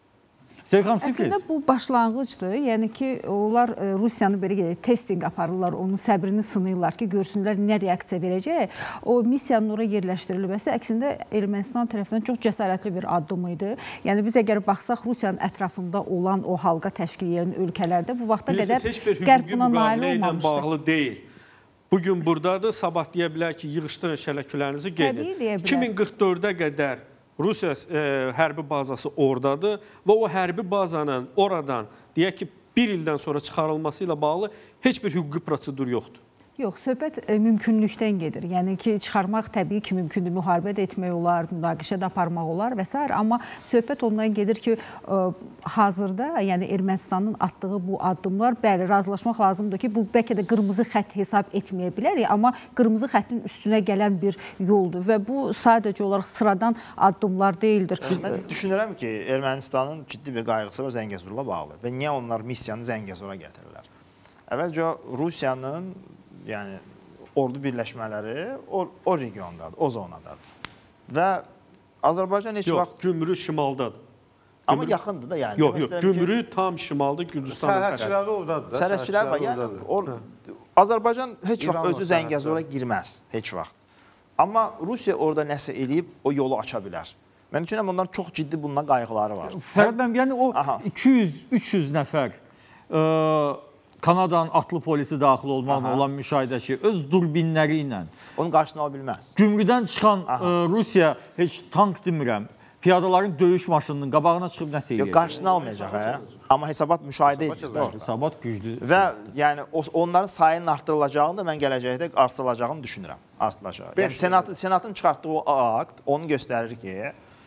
Seyxan, siz Əslində bu başlanğıcdır. Yəni ki, onlar Rusiyanı belə gəlir, testing aparırlar, onun səbrini sınayırlar ki, görsünlər nə reaksiya verəcək. O missiyanın oraya yerləşdirilməsi əksində Ermənistan tərəfindən çox cəsarətli bir addım idi. Yəni biz əgər baxsaq Rusiyanın ətrafında olan o halqa təşkil edən ölkələrdə bu vaxta qədər qərb buna nail olmamışdır. Bağlı deyil. Bugün buradadır, sabah deyə bilər ki, yığışdırın şələkülərinizi gedin. iki min qırx dördə qədər Rusiya e, hərbi bazası oradadır və o hərbi bazanın oradan, deyək ki, bir ildən sonra çıxarılması ilə bağlı heç bir hüquqi prosedur yoxdur. Yox, söhbət e, mümkünlükdən gedir. Yəni ki, çıxarmaq təbii ki, mümkündür. Müharibə də etmək olar, münaqişə də aparmaq olar və s. Amma söhbət ondan gedir ki, e, hazırda, yəni Ermənistanın atdığı bu addımlar, bəli, razılaşmaq lazımdır ki, bu bəlkə də qırmızı xətt hesab etməyə bilərik, amma qırmızı xəttin üstünə gələn bir yoldur və bu sadəcə olaraq sıradan addımlar deyildir. Mən düşünürəm ki, Ermənistanın ciddi bir qayğısı var Zəngəzurla bağlı və niyə onlar missiyanı Zəngəzura gətirirlər? Əvvəlcə Rusiyanın yəni ordu birləşmələri o, o regiondadır, o zonadadır. Və Azərbaycan heç yox, vaxt... Gümrü şimaldadır. Amma Gümrü... yaxındır da yəni. Yox, yox, Gümrü ki... tam şimalda Gürcüstanın sərhədçiləri oradadır. Sərhədçilər var, yəni or... Azərbaycan heç vaxt özü Zəngəzura girməz, heç vaxt. Amma Rusiya orada nəsə eləyib, o yolu aça bilər. Mən düşünürəm, onların çox ciddi bundan qayğıları var. Fərad bəyəm, yəni o iki yüz üç yüz nəfər ə, Kanadanın atlı polisi daxil olmaqla olan müşahidəçi öz durbinləri ilə onun qarşısını ala bilməz. Gümrüdən çıxan ə, Rusiya heç tank demirəm, piyadaların döyüş maşınının qabağına çıxıb nəsə eləyəcək? Qarşısını almayacaq, hə? Amma hesabat müşahidə edir. Hesabat güclü. Və yəni o, onların sayının artırılacağını da mən gələcəkdə artırılacağını düşünürəm. Artırılacaq. Yəni senatın, senatın çıxartdığı o akt onu göstərir ki,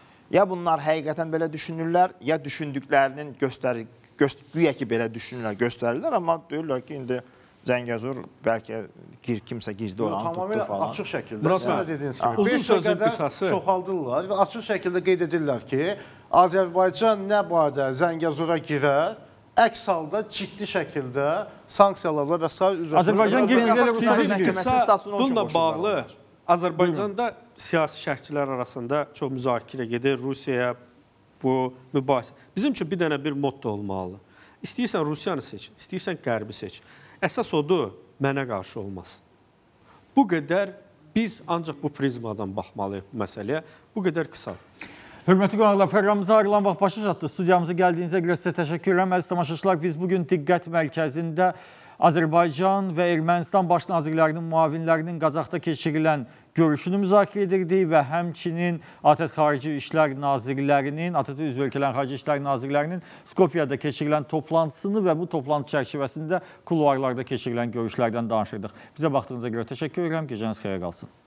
ya bunlar həqiqətən belə düşünürlər, ya düşündüklərinin göstərir. Güya ki, belə düşünürlər, göstərirlər, amma deyirlər ki, indi Zəngəzur bəlkə gir, kimsə girdi oranı tutdu falan. Açıq şəkildə, sizə dediyiniz kimi, uzun sözün qısası çoxaldırlar və açıq şəkildə qeyd edirlər ki, Azərbaycan nə barədə Zəngəzura girər, əks halda ciddi şəkildə sanksiyalarla və s. üzrə. Azərbaycan girmələri bununla bağlı Azərbaycanda siyasi şərhçilər arasında çox müzakirə gedir, Rusiyaya bu mübahisə. Bizim üçün bir dənə bir motto olmalı. İstəyirsən Rusiyanı seç, istəyirsən Qərbi seç. Əsas odur, mənə qarşı olmasın. Bu qədər biz ancaq bu prizmadan baxmalıyıq bu məsələyə. Bu qədər qısa. Hörmətli qonaqlar, proqramımıza ayrılan vaxt başa çatdı. Studiyamıza gəldiyinizə görə sizə təşəkkür edirəm. Əziz tamaşaçılar, biz bugün Diqqət Mərkəzində Azərbaycan və Ermənistan baş nazirlərinin müavinlərinin Qazaxda keçirilən görüşünü müzakirə edirdik və həmçinin ATƏT Xarici İşlər Nazirlərinin, ATƏT üzv ölkələrin Xarici İşlər Nazirlərinin Skopyada keçirilən toplantısını və bu toplantı çərçivəsində kuluarlarda keçirilən görüşlərdən danışırdıq. Bizə baxdığınıza görə təşəkkür edirəm. Gecəniz xeyrə qalsın.